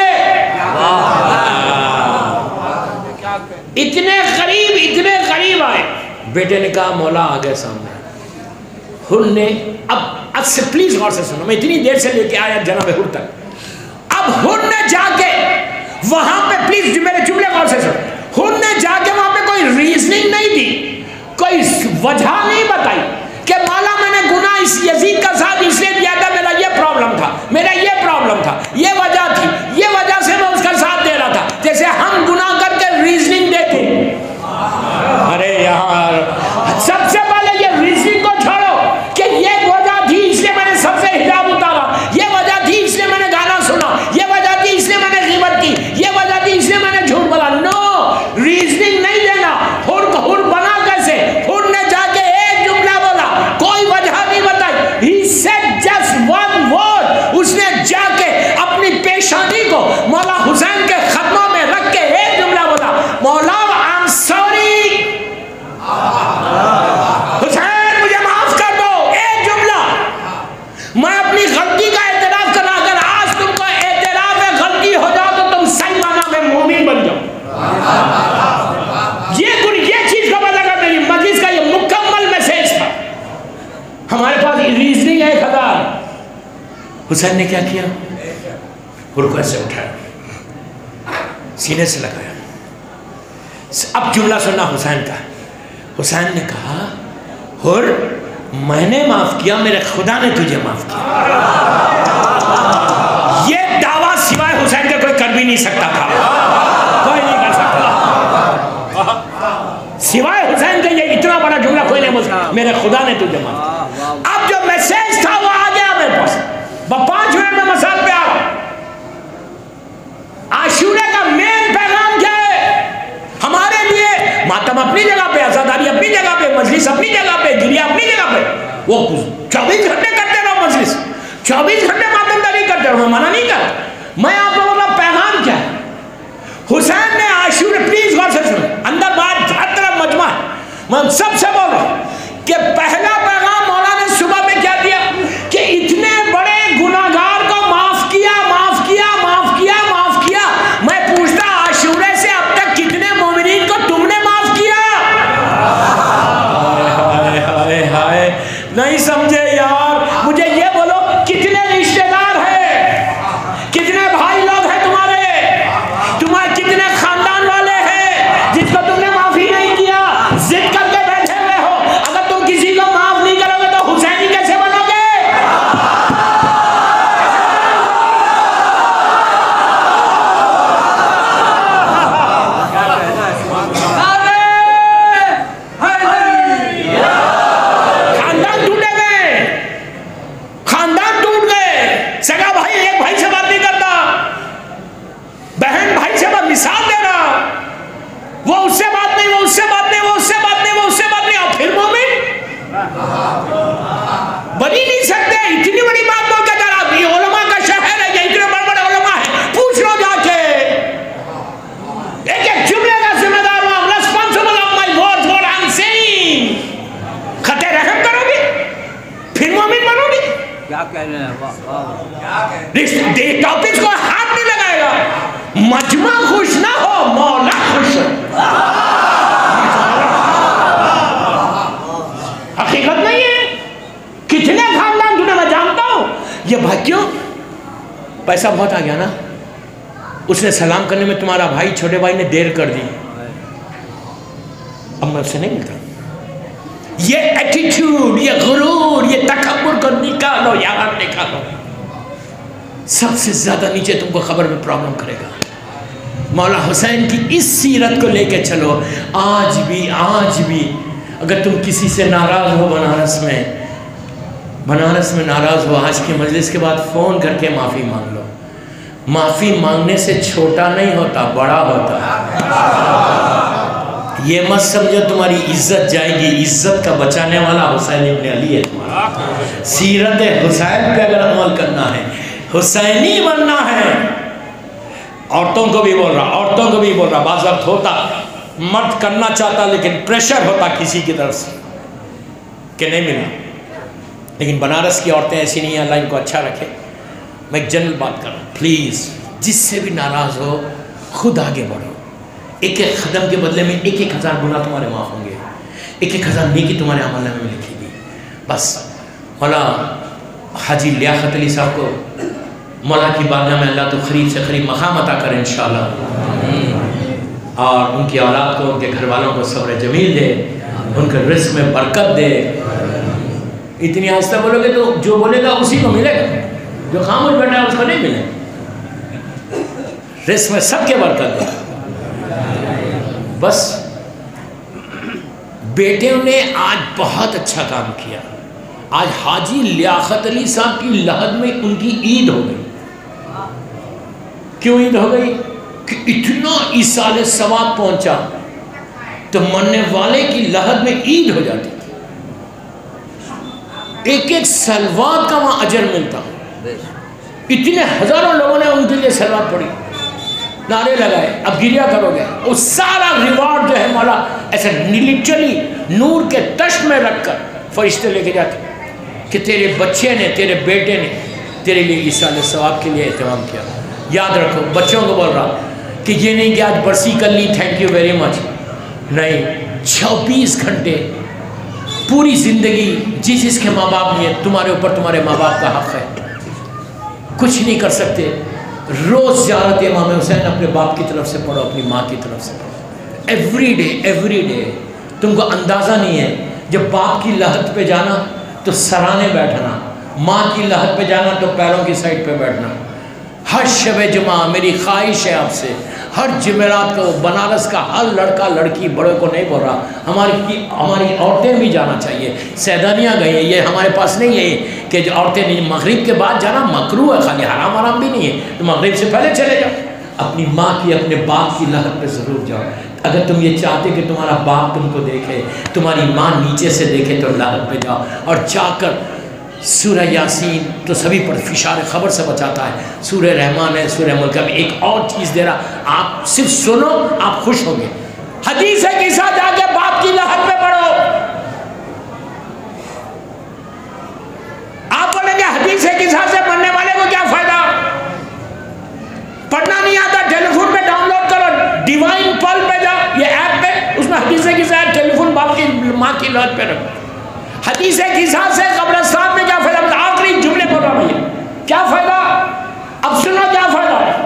اتنے قریب آئے۔ بیٹے نے کہا مولا آ گئے سامنے۔ حر نے اب سے پلیز غور سے سنو، میں اتنی دیر سے لے کے آیا جناب حر تک۔ اب حر نے جا کے وہاں پہ، پلیز میرے جملے غور سے سنو، حر نے جا کے وہاں پہ کوئی ریزننگ نہیں دی، کوئی وجہ نہیں بتائی کہ مولا میں نے گناہ اس یزید کا ساتھ اس لیے دیا تھا، میرا یہ پرابلم تھا، یہ وجہ تھی، یہ وجہ سے میں اس کا ساتھ دے رہا تھا، جیسے ہم گناہ کر کے ریزننگ دیتے۔ ارے یار ریزننگ 1000. حسین نے کیا کیا؟ رکوع سے اٹھایا, سینے سے لگایا. اب جملہ سننا حسین کا. حسین نے کہا حر میں نے معاف کیا, میرے خدا نے تجھے معاف کیا. یہ دعویٰ سوائے حسین کے کوئی کر بھی نہیں سکتا تھا, کوئی نہیں کر سکتا سوائے حسین کے. یہ اتنا بڑا جملہ کوئی نہیں بول سکتا, میرے خدا نے تجھے معاف کیا. اب جو میسیج تھا وہ آ گیا میرے پاس. 5 منٹ میں مسائل پہ آ رہا. عاشورے کا مین پیغام کیا ہے ہمارے لیے؟ ماتم اپنی جگہ پہ, عزاداری اپنی جگہ پہ, مجلس اپنی جگہ پہ, گریہ اپنی جگہ پہ. وہ 24 گھنٹے کرتے رہو مجلس, 24 گھنٹے ماتم داری کرتے رہو, میں منع نہیں کر. میں آپ کو بولا پیغام کیا ہے. حسین نے عاشور, پلیز غور سے سنیں, اندر باہر ہر طرف مجمع ہے, میں سب سے بول رہا ہوں کہ پہلا پیغام مولا نے صبح میں کیا دیا کہ اتنے بڑے گناہگار کو معاف کیا, معاف کیا, معاف کیا, معاف کیا. میں پوچھتا عاشورے سے اب تک کتنے مومنین کو تم نے معاف کیا؟ ہائے ہائے ہائے, نہیں سمجھے یار. مجھے یہ بولو کتنے رشتہ دار ہیں, کتنے بھائی لوگ ہیں تمہارے کتنے خاندان والے ہیں جس کو تم نے معافی نہیں کیا؟ ضد کر کے بیٹھے ہوئے ہو. اگر تم کسی کو معاف نہیں کرو گے تو حسینی کیسے بنو گے؟ خاندان ٹوٹے گئے, خاندان ٹوٹ گئے. سگا بھائی ایک بھائی سے بات نہیں کرتا, بہن بھائی سے بات مثال دے رہا, وہ اس سے بات نہیں, وہ اس سے بات نہیں, وہ اس سے بات نہیں, وہ اس سے بات نہیں. اور پھر مومن بن ہی نہیں سکتے. اتنی بڑی بات بول کے جا رہا, یہ علماء کا شہر ہے, یہ اتنے بڑے بڑے علماء ہیں, پوچھ لو جا کے. ایک ایک جملے کا ذمہ دار ہوں, responsible of my words, what I'm saying. خط رحم کرو گے پھر مومن بنو گے. کیا کہہ رہے ہیں؟ ٹاپکس کو ہاتھ نہیں لگائے گا. مجمع خوش نہ ہو, مولا خوش ہو. حقیقت نہیں ہے. کتنے خاندان تمہیں میں جانتا ہوں. یہ بھائیوں پیسہ بہت آ گیا نا. اس نے سلام کرنے میں تمہارا بھائی چھوٹے بھائی نے دیر کر دی, اب میں اس سے نہیں ملتا. یہ ایٹیٹیوڈ, یہ غرور, یہ تکبر کو نکالو, یہاں نکالو. سب سے زیادہ نیچے تم کو خبر میں پرابلم کرے گا. مولا حسین کی اس سیرت کو لے کے چلو. آج بھی اگر تم کسی سے ناراض ہو, بنارس میں ناراض ہو, آج کے مجلس کے بعد فون کر کے معافی مانگ لو. معافی مانگنے سے چھوٹا نہیں ہوتا, بڑا ہوتا. یہ مت سمجھو تمہاری عزت جائے گی. عزت کا بچانے والا حسین ابن علی ہے تمہارا. سیرت حسین پہ اگر عمل کرنا ہے, حسینی بننا ہے. عورتوں کو بھی بول رہا, بعض وقت ہوتا مرد کرنا چاہتا لیکن پریشر ہوتا کسی کی طرف سے کہ نہیں ملنا. لیکن بنارس کی عورتیں ایسی نہیں ہیں, اللہ ان کو اچھا رکھے. میں ایک جنرل بات کر رہا ہوں, پلیز جس سے بھی ناراض ہو خود آگے بڑھو. ایک ایک قدم کے بدلے میں 1,000 گناہ تمہارے معاف ہوں گے, 1,000 نیکی تمہارے عمل میں لکھی گی. بس مولا حاجی لیاقت علی صاحب کو مولا کی بارگاہ میں اللہ تو قریب سے قریب مقام عطا کرے انشاءاللہ, اور ان کی اولاد کو, ان کے گھر والوں کو صبر جمیل دے, ان کے رزق میں برکت دے. اتنی آہستہ بولو گے تو جو بولے گا اسی کو ملے گا, جو خاموش بیٹھا ہے اس کو نہیں ملے. رزق میں سب کے برکت دے. بس بیٹوں نے آج بہت اچھا کام کیا. آج حاجی لیاقت علی صاحب کی لحد میں ان کی عید ہو گئی. کیوں عید ہو گئی؟ کہ اتنا ایصال ثواب پہنچا تو مرنے والے کی لحد میں عید ہو جاتی تھی. ایک ایک سلوات کا وہاں اجر ملتا. اتنے ہزاروں لوگوں نے ان کے لیے سلوات پڑھی, نعرے لگائے, اب گریہ کرو گے. وہ سارا ریوارڈ جو ہے مولا ایسے لٹرلی نور کے تشت میں رکھ کر فرشتے لے کے جاتے کہ تیرے بچے نے, تیرے بیٹے نے تیرے لیے ایصال ثواب کے لیے اہتمام کیا. یاد رکھو, بچوں کو بول رہا کہ یہ نہیں کہ آج برسی کر لی, تھینک یو ویری مچ. نہیں, 24 گھنٹے پوری زندگی جس کے ماں باپ نہیں ہے، تمہارے اوپر تمہارے ماں باپ کا حق ہے، کچھ نہیں کر سکتے. روز زیارت امام حسین اپنے باپ کی طرف سے پڑھو، اپنی ماں کی طرف سے پڑھو، ایوری ڈے. تم کو اندازہ نہیں ہے، جب باپ کی لحد پہ جانا تو سرانے بیٹھنا، ماں کی لحد پہ جانا تو پیروں کی سائڈ پہ بیٹھنا. ہر شب جمعہ میری خواہش ہے آپ سے، ہر جمعرات کو بنارس کا ہر لڑکا لڑکی، بڑے کو نہیں بول رہا، ہماری عورتیں بھی جانا چاہیے. سیدانیاں گئی ہیں، یہ ہمارے پاس نہیں ہے کہ جو عورتیں نہیں. مغرب کے بعد جانا مکروہ ہے، خالی حرام بھی نہیں ہے، تو مغرب سے پہلے چلے جاؤ. اپنی ماں کی، اپنے باپ کی لحد پہ ضرور جاؤ. اگر تم یہ چاہتے کہ تمہارا باپ تم کو دیکھے، تمہاری ماں نیچے سے دیکھے، تو لحد پہ جاؤ اور جا کر سورہ یاسین تو سبھی پر فشار خبر سے بچاتا ہے، سورہ رحمان ہے، سورہ ملک میں. ایک اور چیز دے رہا، آپ صرف سنو، آپ خوش ہوں گے. حدیث کے ساتھ جا کے باپ کی لحد پہ پڑھو. آپ بولیں گے حدیث کے ساتھ سے پڑھنے والے کو کیا فائدہ؟ پڑھنا نہیں آتا، ٹیلی فون پہ ڈاؤن لوڈ کرو، ڈیوائن پل پہ جاؤ، یہ ایپ پہ، اس میں حدیث کے ساتھ ٹیلی فون باپ کی ماں کی لحد پہ رکھو. حدیث کی ساتھ سے قبرستان میں کیا فائدہ؟ آخری جملے بول رہا ہوں، کیا فائدہ؟ اب سنو کیا فائدہ ہے.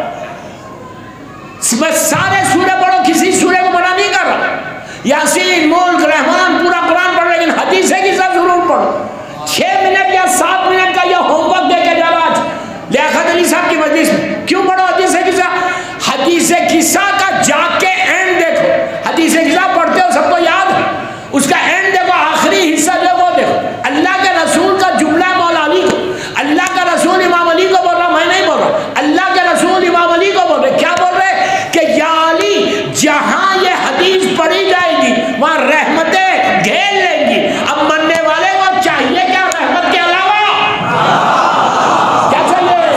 بس سارے سورے پڑھو، کسی سورے کو منع نہیں کر رہا، یاسین، ملک، رحمان، پورا قرآن پڑھو، لیکن حدیث کی ساتھ ضرور پڑھو. 6 منٹ یا 7 منٹ کا یہ ہوم ورک دے کے جا رہا آج لیاقت علی صاحب کی مجلس میں. کیوں پڑھو حدیث کی ساتھ؟ حدیث قصہ کا جا کے اینڈ دیکھو. حدیث قصہ پڑھتے ہو، سب کو یاد ہے، اس کا اینڈ دیکھو، آخری حصہ جو وہ دیکھو. اللہ کے رسول کا جملہ مولا علی کو، اللہ کا رسول امام علی کو بول رہا، میں نہیں بول رہا، اللہ کے رسول امام علی کو بول رہے. کیا بول رہے؟ کہ یا علی، جہاں یہ حدیث پڑھی جائے گی وہاں رحمتیں گھیر لیں گی. اب مرنے والے کو چاہیے کیا رحمت کے علاوہ؟ کیا چاہیے؟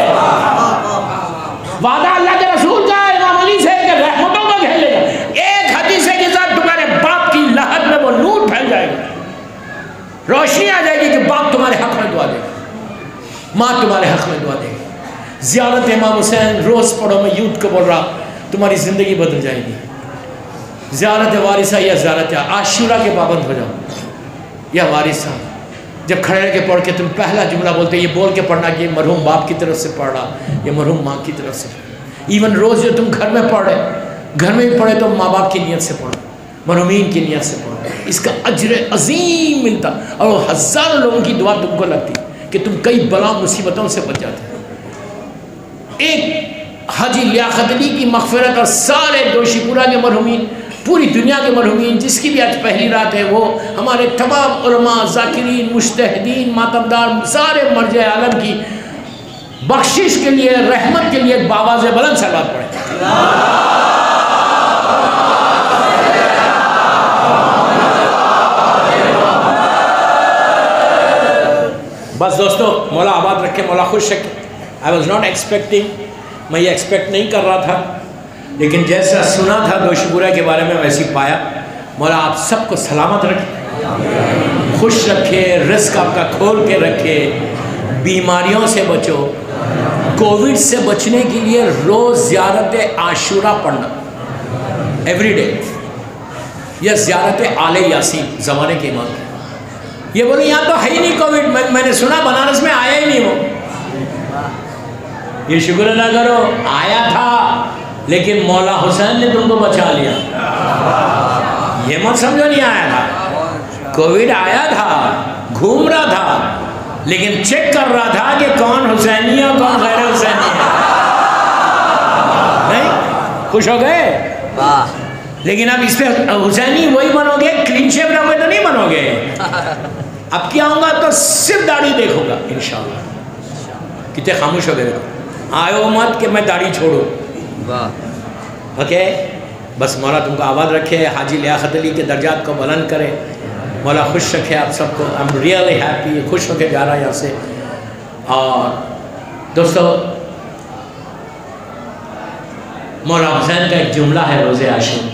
وعدہ اللہ کے رسول کا امام علی سے کہ رحمتوں کو گھیر لے گا. ایک حدیث کے ساتھ تمہارے باپ کی لحد میں وہ نور پھیل جائے گا، روشنی آ جائے گی کہ باپ تمہارے حق میں دعا دے گا، ماں تمہارے حق میں دعا دے گی. زیارت امام حسین روز پڑھو. میں یوتھ کو بول رہا، تمہاری زندگی بدل جائے گی. زیارت وارثہ یا زیارت عاشورہ کے پابند ہو جاؤ. یا وارثہ جب کھڑے رہ کے پڑھ کے تم پہلا جملہ بولتے، یہ بول کے پڑھنا کہ یہ مرحوم باپ کی طرف سے پڑھ رہا، یہ مرحوم ماں کی طرف سے. ایون روز جو تم گھر میں پڑھ رہے، گھر میں بھی پڑھے تو ماں باپ کی نیت سے پڑھو، مرحومین کی نیت سے پڑھو. اس کا اجر عظیم ملتا، اور ہزاروں لوگوں کی دعا تم کو لگتی کہ تم کئی بلا مصیبتوں سے بچ جاتے. ایک حاجی لیاقت علی کی مغفرت اور سارے دوشی پورا کے مرحومین، پوری دنیا کے مرحومین، جس کی بھی آج پہلی رات ہے، وہ ہمارے تمام علماء، ذاکرین، مجتہدین، ماتمدار، سارے مرجع عالم کی بخشش کے لیے، رحمت کے لیے ایک باواز بلند صلوات پڑھیں. بس دوستو، مولا آباد رکھے، مولا خوش رکھے. I was not expecting، میں یہ ایکسپیکٹ نہیں کر رہا تھا، لیکن جیسا سنا تھا دوشپورہ کے بارے میں ویسی پایا. مولا آپ سب کو سلامت رکھے، خوش رکھے، رزق آپ کا کھول کے رکھے، بیماریوں سے بچو. کووڈ سے بچنے کے لیے روز زیارت عاشورہ پڑھنا، ایوری ڈے، یا زیارت آل یاسین، زمانے کے امام. یہ بولے یہاں تو ہے ہی نہیں کووڈ، میں نے سنا بنارس میں آیا ہی نہیں وہ. یہ شکر ادا کرو، آیا تھا لیکن مولا حسین نے تم کو بچا لیا. یہ مت سمجھو نہیں آیا تھا، کووڈ آیا تھا، گھوم رہا تھا، لیکن چیک کر رہا تھا کہ کون حسینی ہے کون غیر حسینی ہے. نہیں خوش ہو گئے؟ لیکن اب اس پہ حسینی وہی بنو گے، کلین شیپ رہو گے تو نہیں بنو گے. اب کیا ہوں گا تو صرف داڑھی دیکھو گا انشاءاللہ. کتنے خاموش ہو گئے، آئے مت کہ میں داڑھی چھوڑوں. اوکے، بس مولا تم کو آباد رکھے، حاجی لیاقت علی کے درجات کو بلند کرے، مولا خوش رکھے آپ سب کو. I'm really happy، خوش ہو کے جا رہا یہاں سے. اور دوستو، مولا حسین کا ایک جملہ ہے روز عاشور.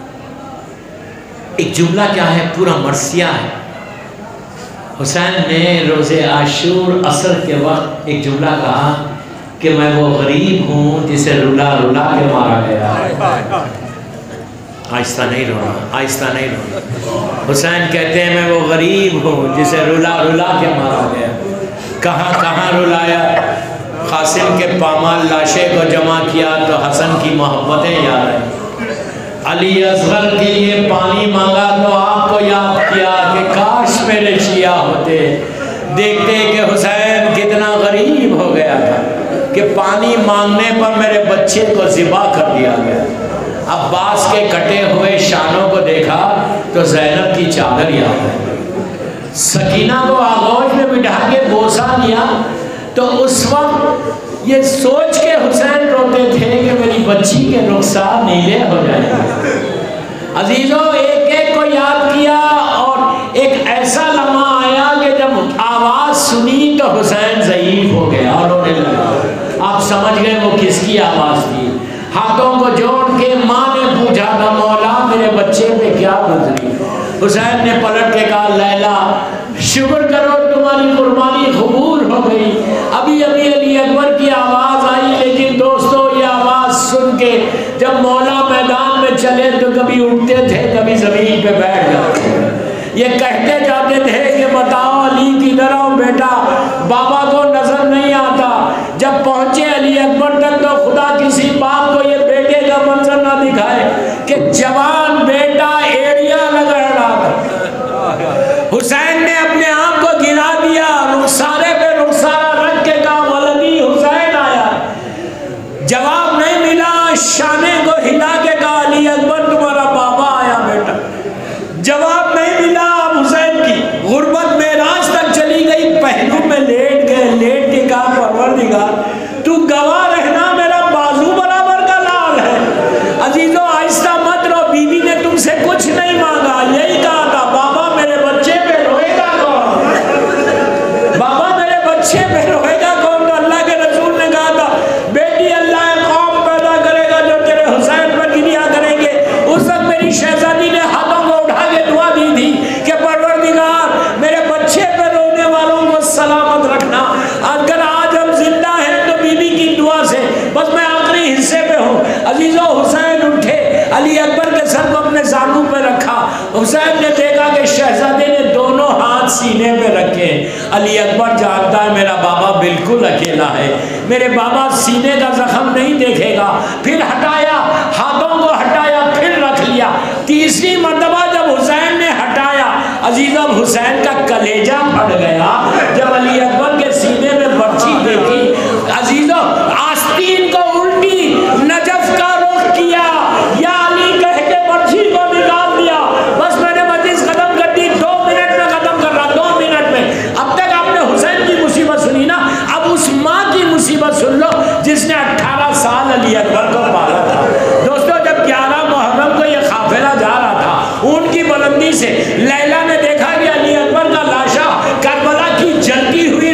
ایک جملہ کیا ہے، پورا مرثیہ ہے. حسین نے روز عاشور عصر کے وقت ایک جملہ کہا کہ میں وہ غریب ہوں جسے رلا رلا کے مارا گیا. آہستہ نہیں رونا، آہستہ نہیں رونا. حسین کہتے ہیں میں وہ غریب ہوں جسے رلا رلا کے مارا گیا. کہاں کہاں رلایا. قاسم کے پامال لاشے کو جمع کیا تو حسن کی محبتیں یاد آئیں. علی اصغر کے لیے پانی مانگا تو آپ کو یاد کیا کہ کاش میرے شیعہ ہوتے. دیکھتے کہ حسین کتنا غریب ہو گیا تھا کہ پانی مانگنے پر میرے بچے کو ذبح کر دیا گیا. عباس کے کٹے ہوئے شانوں کو دیکھا تو زینب کی چادر یاد ہے. سکینہ کو آغوش میں بٹھا کے بوسہ لیا تو اس وقت یہ سوچ کے حسین روتے تھے کہ میری بچی کے رخسار نیلے ہو جائیں گے. عزیزوں ایک ایک کو یاد کیا اور ایک ایسا لمحہ آیا کہ جب آواز سنی تو حسین ضعیف ہو گیا اور رونے لگا. آپ سمجھ گئے وہ کس کی آواز تھی. ہاتھوں کو جوڑ کے ماں نے پوچھا تھا مولا میرے بچے پہ کیا گزری. حسین نے پلٹ کے کہا لیلا شکر کرو تمہاری قربانی قبول ہو گئی. ابھی ابھی علی اکبر کی آواز آئی لیکن دوستو یہ آواز سن کے جب مولا میدان میں چلے تو کبھی اٹھتے تھے کبھی زمین پہ بیٹھ جاتے. یہ کہتے جاتے تھے کہ بتاؤ علی کدھر ہو بیٹا. بابا کو نظر نہیں آتا. جب پہنچے علی اکبر تک تو خدا کسی باپ کو یہ بیٹے کا منظر نہ دکھائے کہ جوان بیٹا ایڑیا لگا رہا تھا. حسین نے اپنے آپ کو گرا دیا. رخسارے پہ رخسارہ رکھ کے کہا ولدی حسین آیا. جواب نہیں ملا. شانے کو ہلا کے کہا علی اکبر تمہارا بابا آیا بیٹا. جواب نہیں ملا. اب حسین کی غربت معراج تک چلی گئی. پہلو میں لیٹ گئے. لیٹ کے کہا پروردگار تو گواہ رہنا میرا بازو برابر کا لال ہے. عزیزو آہستہ مت رہو. بیوی نے تم سے کچھ نہیں مانگا. یہی کہا تھا بابا میرے بچے پہ روئے گا کون. بابا میرے بچے پہ روئے گا کون. تو اللہ کے رسول نے کہا تھا بیٹی اللہ قوم پیدا کرے گا جو تیرے حسین پر گریا کریں گے. اس وقت میری شہزادی نے ہاتھوں کو اٹھا کے دعا دی تھی کہ پروردگار میرے بچے پہ رونے والوں کو سلامت رکھنا. اگر آج ہم زندہ ہیں تو بیوی کی دعا سے. بس میں آخری حصے پہ ہوں. عزیزو حسین اٹھے. علی اکبر کے سر کو اپنے زانوں پہ رکھا. حسین نے دیکھا کہ شہزادے نے دونوں ہاتھ سینے پہ رکھے. علی اکبر جانتا ہے میرا بابا بالکل اکیلا ہے. میرے بابا سینے کا زخم نہیں دیکھے گا. پھر ہٹایا. ہاتھوں کو ہٹایا پھر رکھ لیا. تیسری مرتبہ جب حسین نے ہٹایا عزیزو حسین کا کلیجہ پھٹ گیا جب علی اکبر کے سینے میں برچھی دیکھی. عزیزو آستین کو الٹی نجف کا رخ کیا. یا علی کہہ کے برچھی کو نکال دیا. بس میں نے مجلس ختم کر دی. 2 منٹ میں ختم کر رہا. 2 منٹ میں. اب تک آپ نے حسین کی مصیبت سنی نا. اب اس ماں کی مصیبت سن لو جس نے 18 سال علی اکبر کو پالا تھا. دوستو جب 11 محرم کو یہ قافلہ جا رہا تھا اونٹ کی بلندی سے لیلا نے دیکھا کہ علی اکبر کا لاشا کربلا کی جلتی ہوئی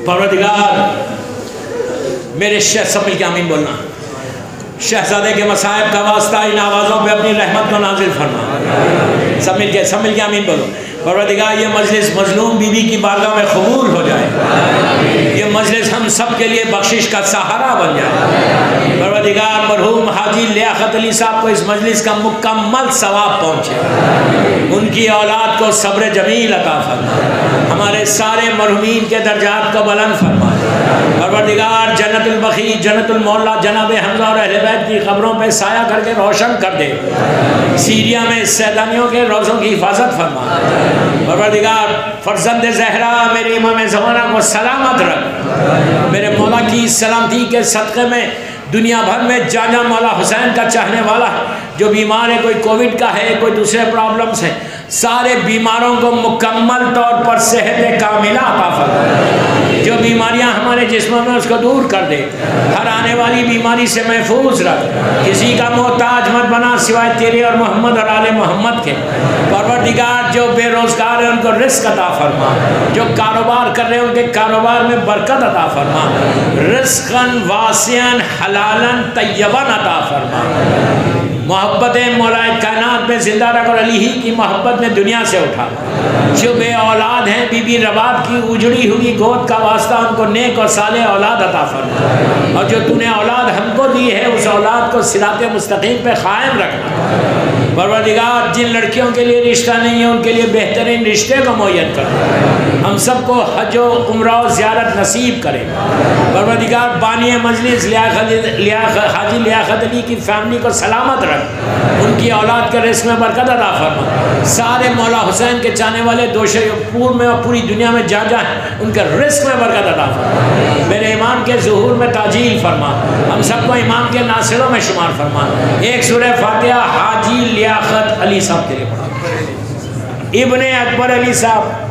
پروردگار میرے سب مل کے آمین بولنا، شہزادے کے مصائب کا واسطہ ان آوازوں پہ اپنی رحمت کو نازل فرما، سب مل کے آمین بولو۔ پروردگار یہ مجلس مظلوم بی بی کی بارگاہ میں قبول ہو جائے، یہ مجلس ہم سب کے لیے بخشش کا سہارا بن جائے۔ پروردگار مرحوم حاجی لیاقت علی صاحب کو اس مجلس کا مکمل ثواب پہنچے، ان کی اولاد کو صبر جمیل عطا فرما، ہمارے سارے مرحومین کے درجات کو بلند فرما۔ پروردگار جنت البقیع جنت المعلا جناب حمزہ اور اہل بیت کی قبروں پہ سایہ کر کے روشن کر دے، سیریا میں سیدانیوں کے روزوں کی حفاظت فرما۔ پروردگار فرزند زہرا میرے امام زمانہ کو سلامت رکھ، میرے مولا کی سلامتی کے صدقے میں دنیا بھر میں جہاں مولا حسین کا چاہنے والا ہے، جو بیمار ہے، کوئی کووڈ کا ہے، کوئی دوسرے پرابلمز ہیں، سارے بیماروں کو مکمل طور پر صحت کاملہ عطا فرما، جو بیماریاں ہمارے جسموں میں اس کو دور کر دے، ہر آنے والی بیماری سے محفوظ رکھ، کسی کا محتاج مت بنا سوائے تیرے اور محمد اور آل محمد کے۔ پروردگار جو بے روزگار ہیں ان کو رزق عطا فرما، جو کاروبار کر رہے ہیں ان کے کاروبار میں برکت عطا فرما، رزقاً واسعاً حلالاً طیباً عطا فرما، محبت مولا کائنات میں زندہ رکھ اور علی ہی کی محبت میں دنیا سے اٹھا۔ جو بے اولاد ہیں بی بی رباب کی اجڑی ہوئی گود کا واسطہ ان کو نیک اور صالح اولاد عطا فرما، اور جو تو نے اولاد ہم کو دی ہے اس اولاد کو صراط مستقیم پہ قائم رکھنا۔ پروردگار جن لڑکیوں کے لیے رشتہ نہیں ہے ان کے لیے بہترین رشتے کو معین کر، ہم سب کو حج و عمرہ و زیارت نصیب کرے۔ پروردگار بانی مجلس حاجی لیاقت علی کی فیملی کو سلامت رکھ، ان کی اولاد کے رزق میں برکت عطا فرما، سارے مولا حسین کے چاہنے والے دوشے پور میں اور پوری دنیا میں جہاں جہاں ہیں ان کے رزق میں برکت عطا فرما، میرے امام کے ظہور میں تاجیل فرما، ہم سب کو امام کے ناصروں میں شمار فرما۔ ایک سورہ فاتحہ حاجی لیاقت علی صاحب کے لیے پڑھا، ابن اکبر علی صاحب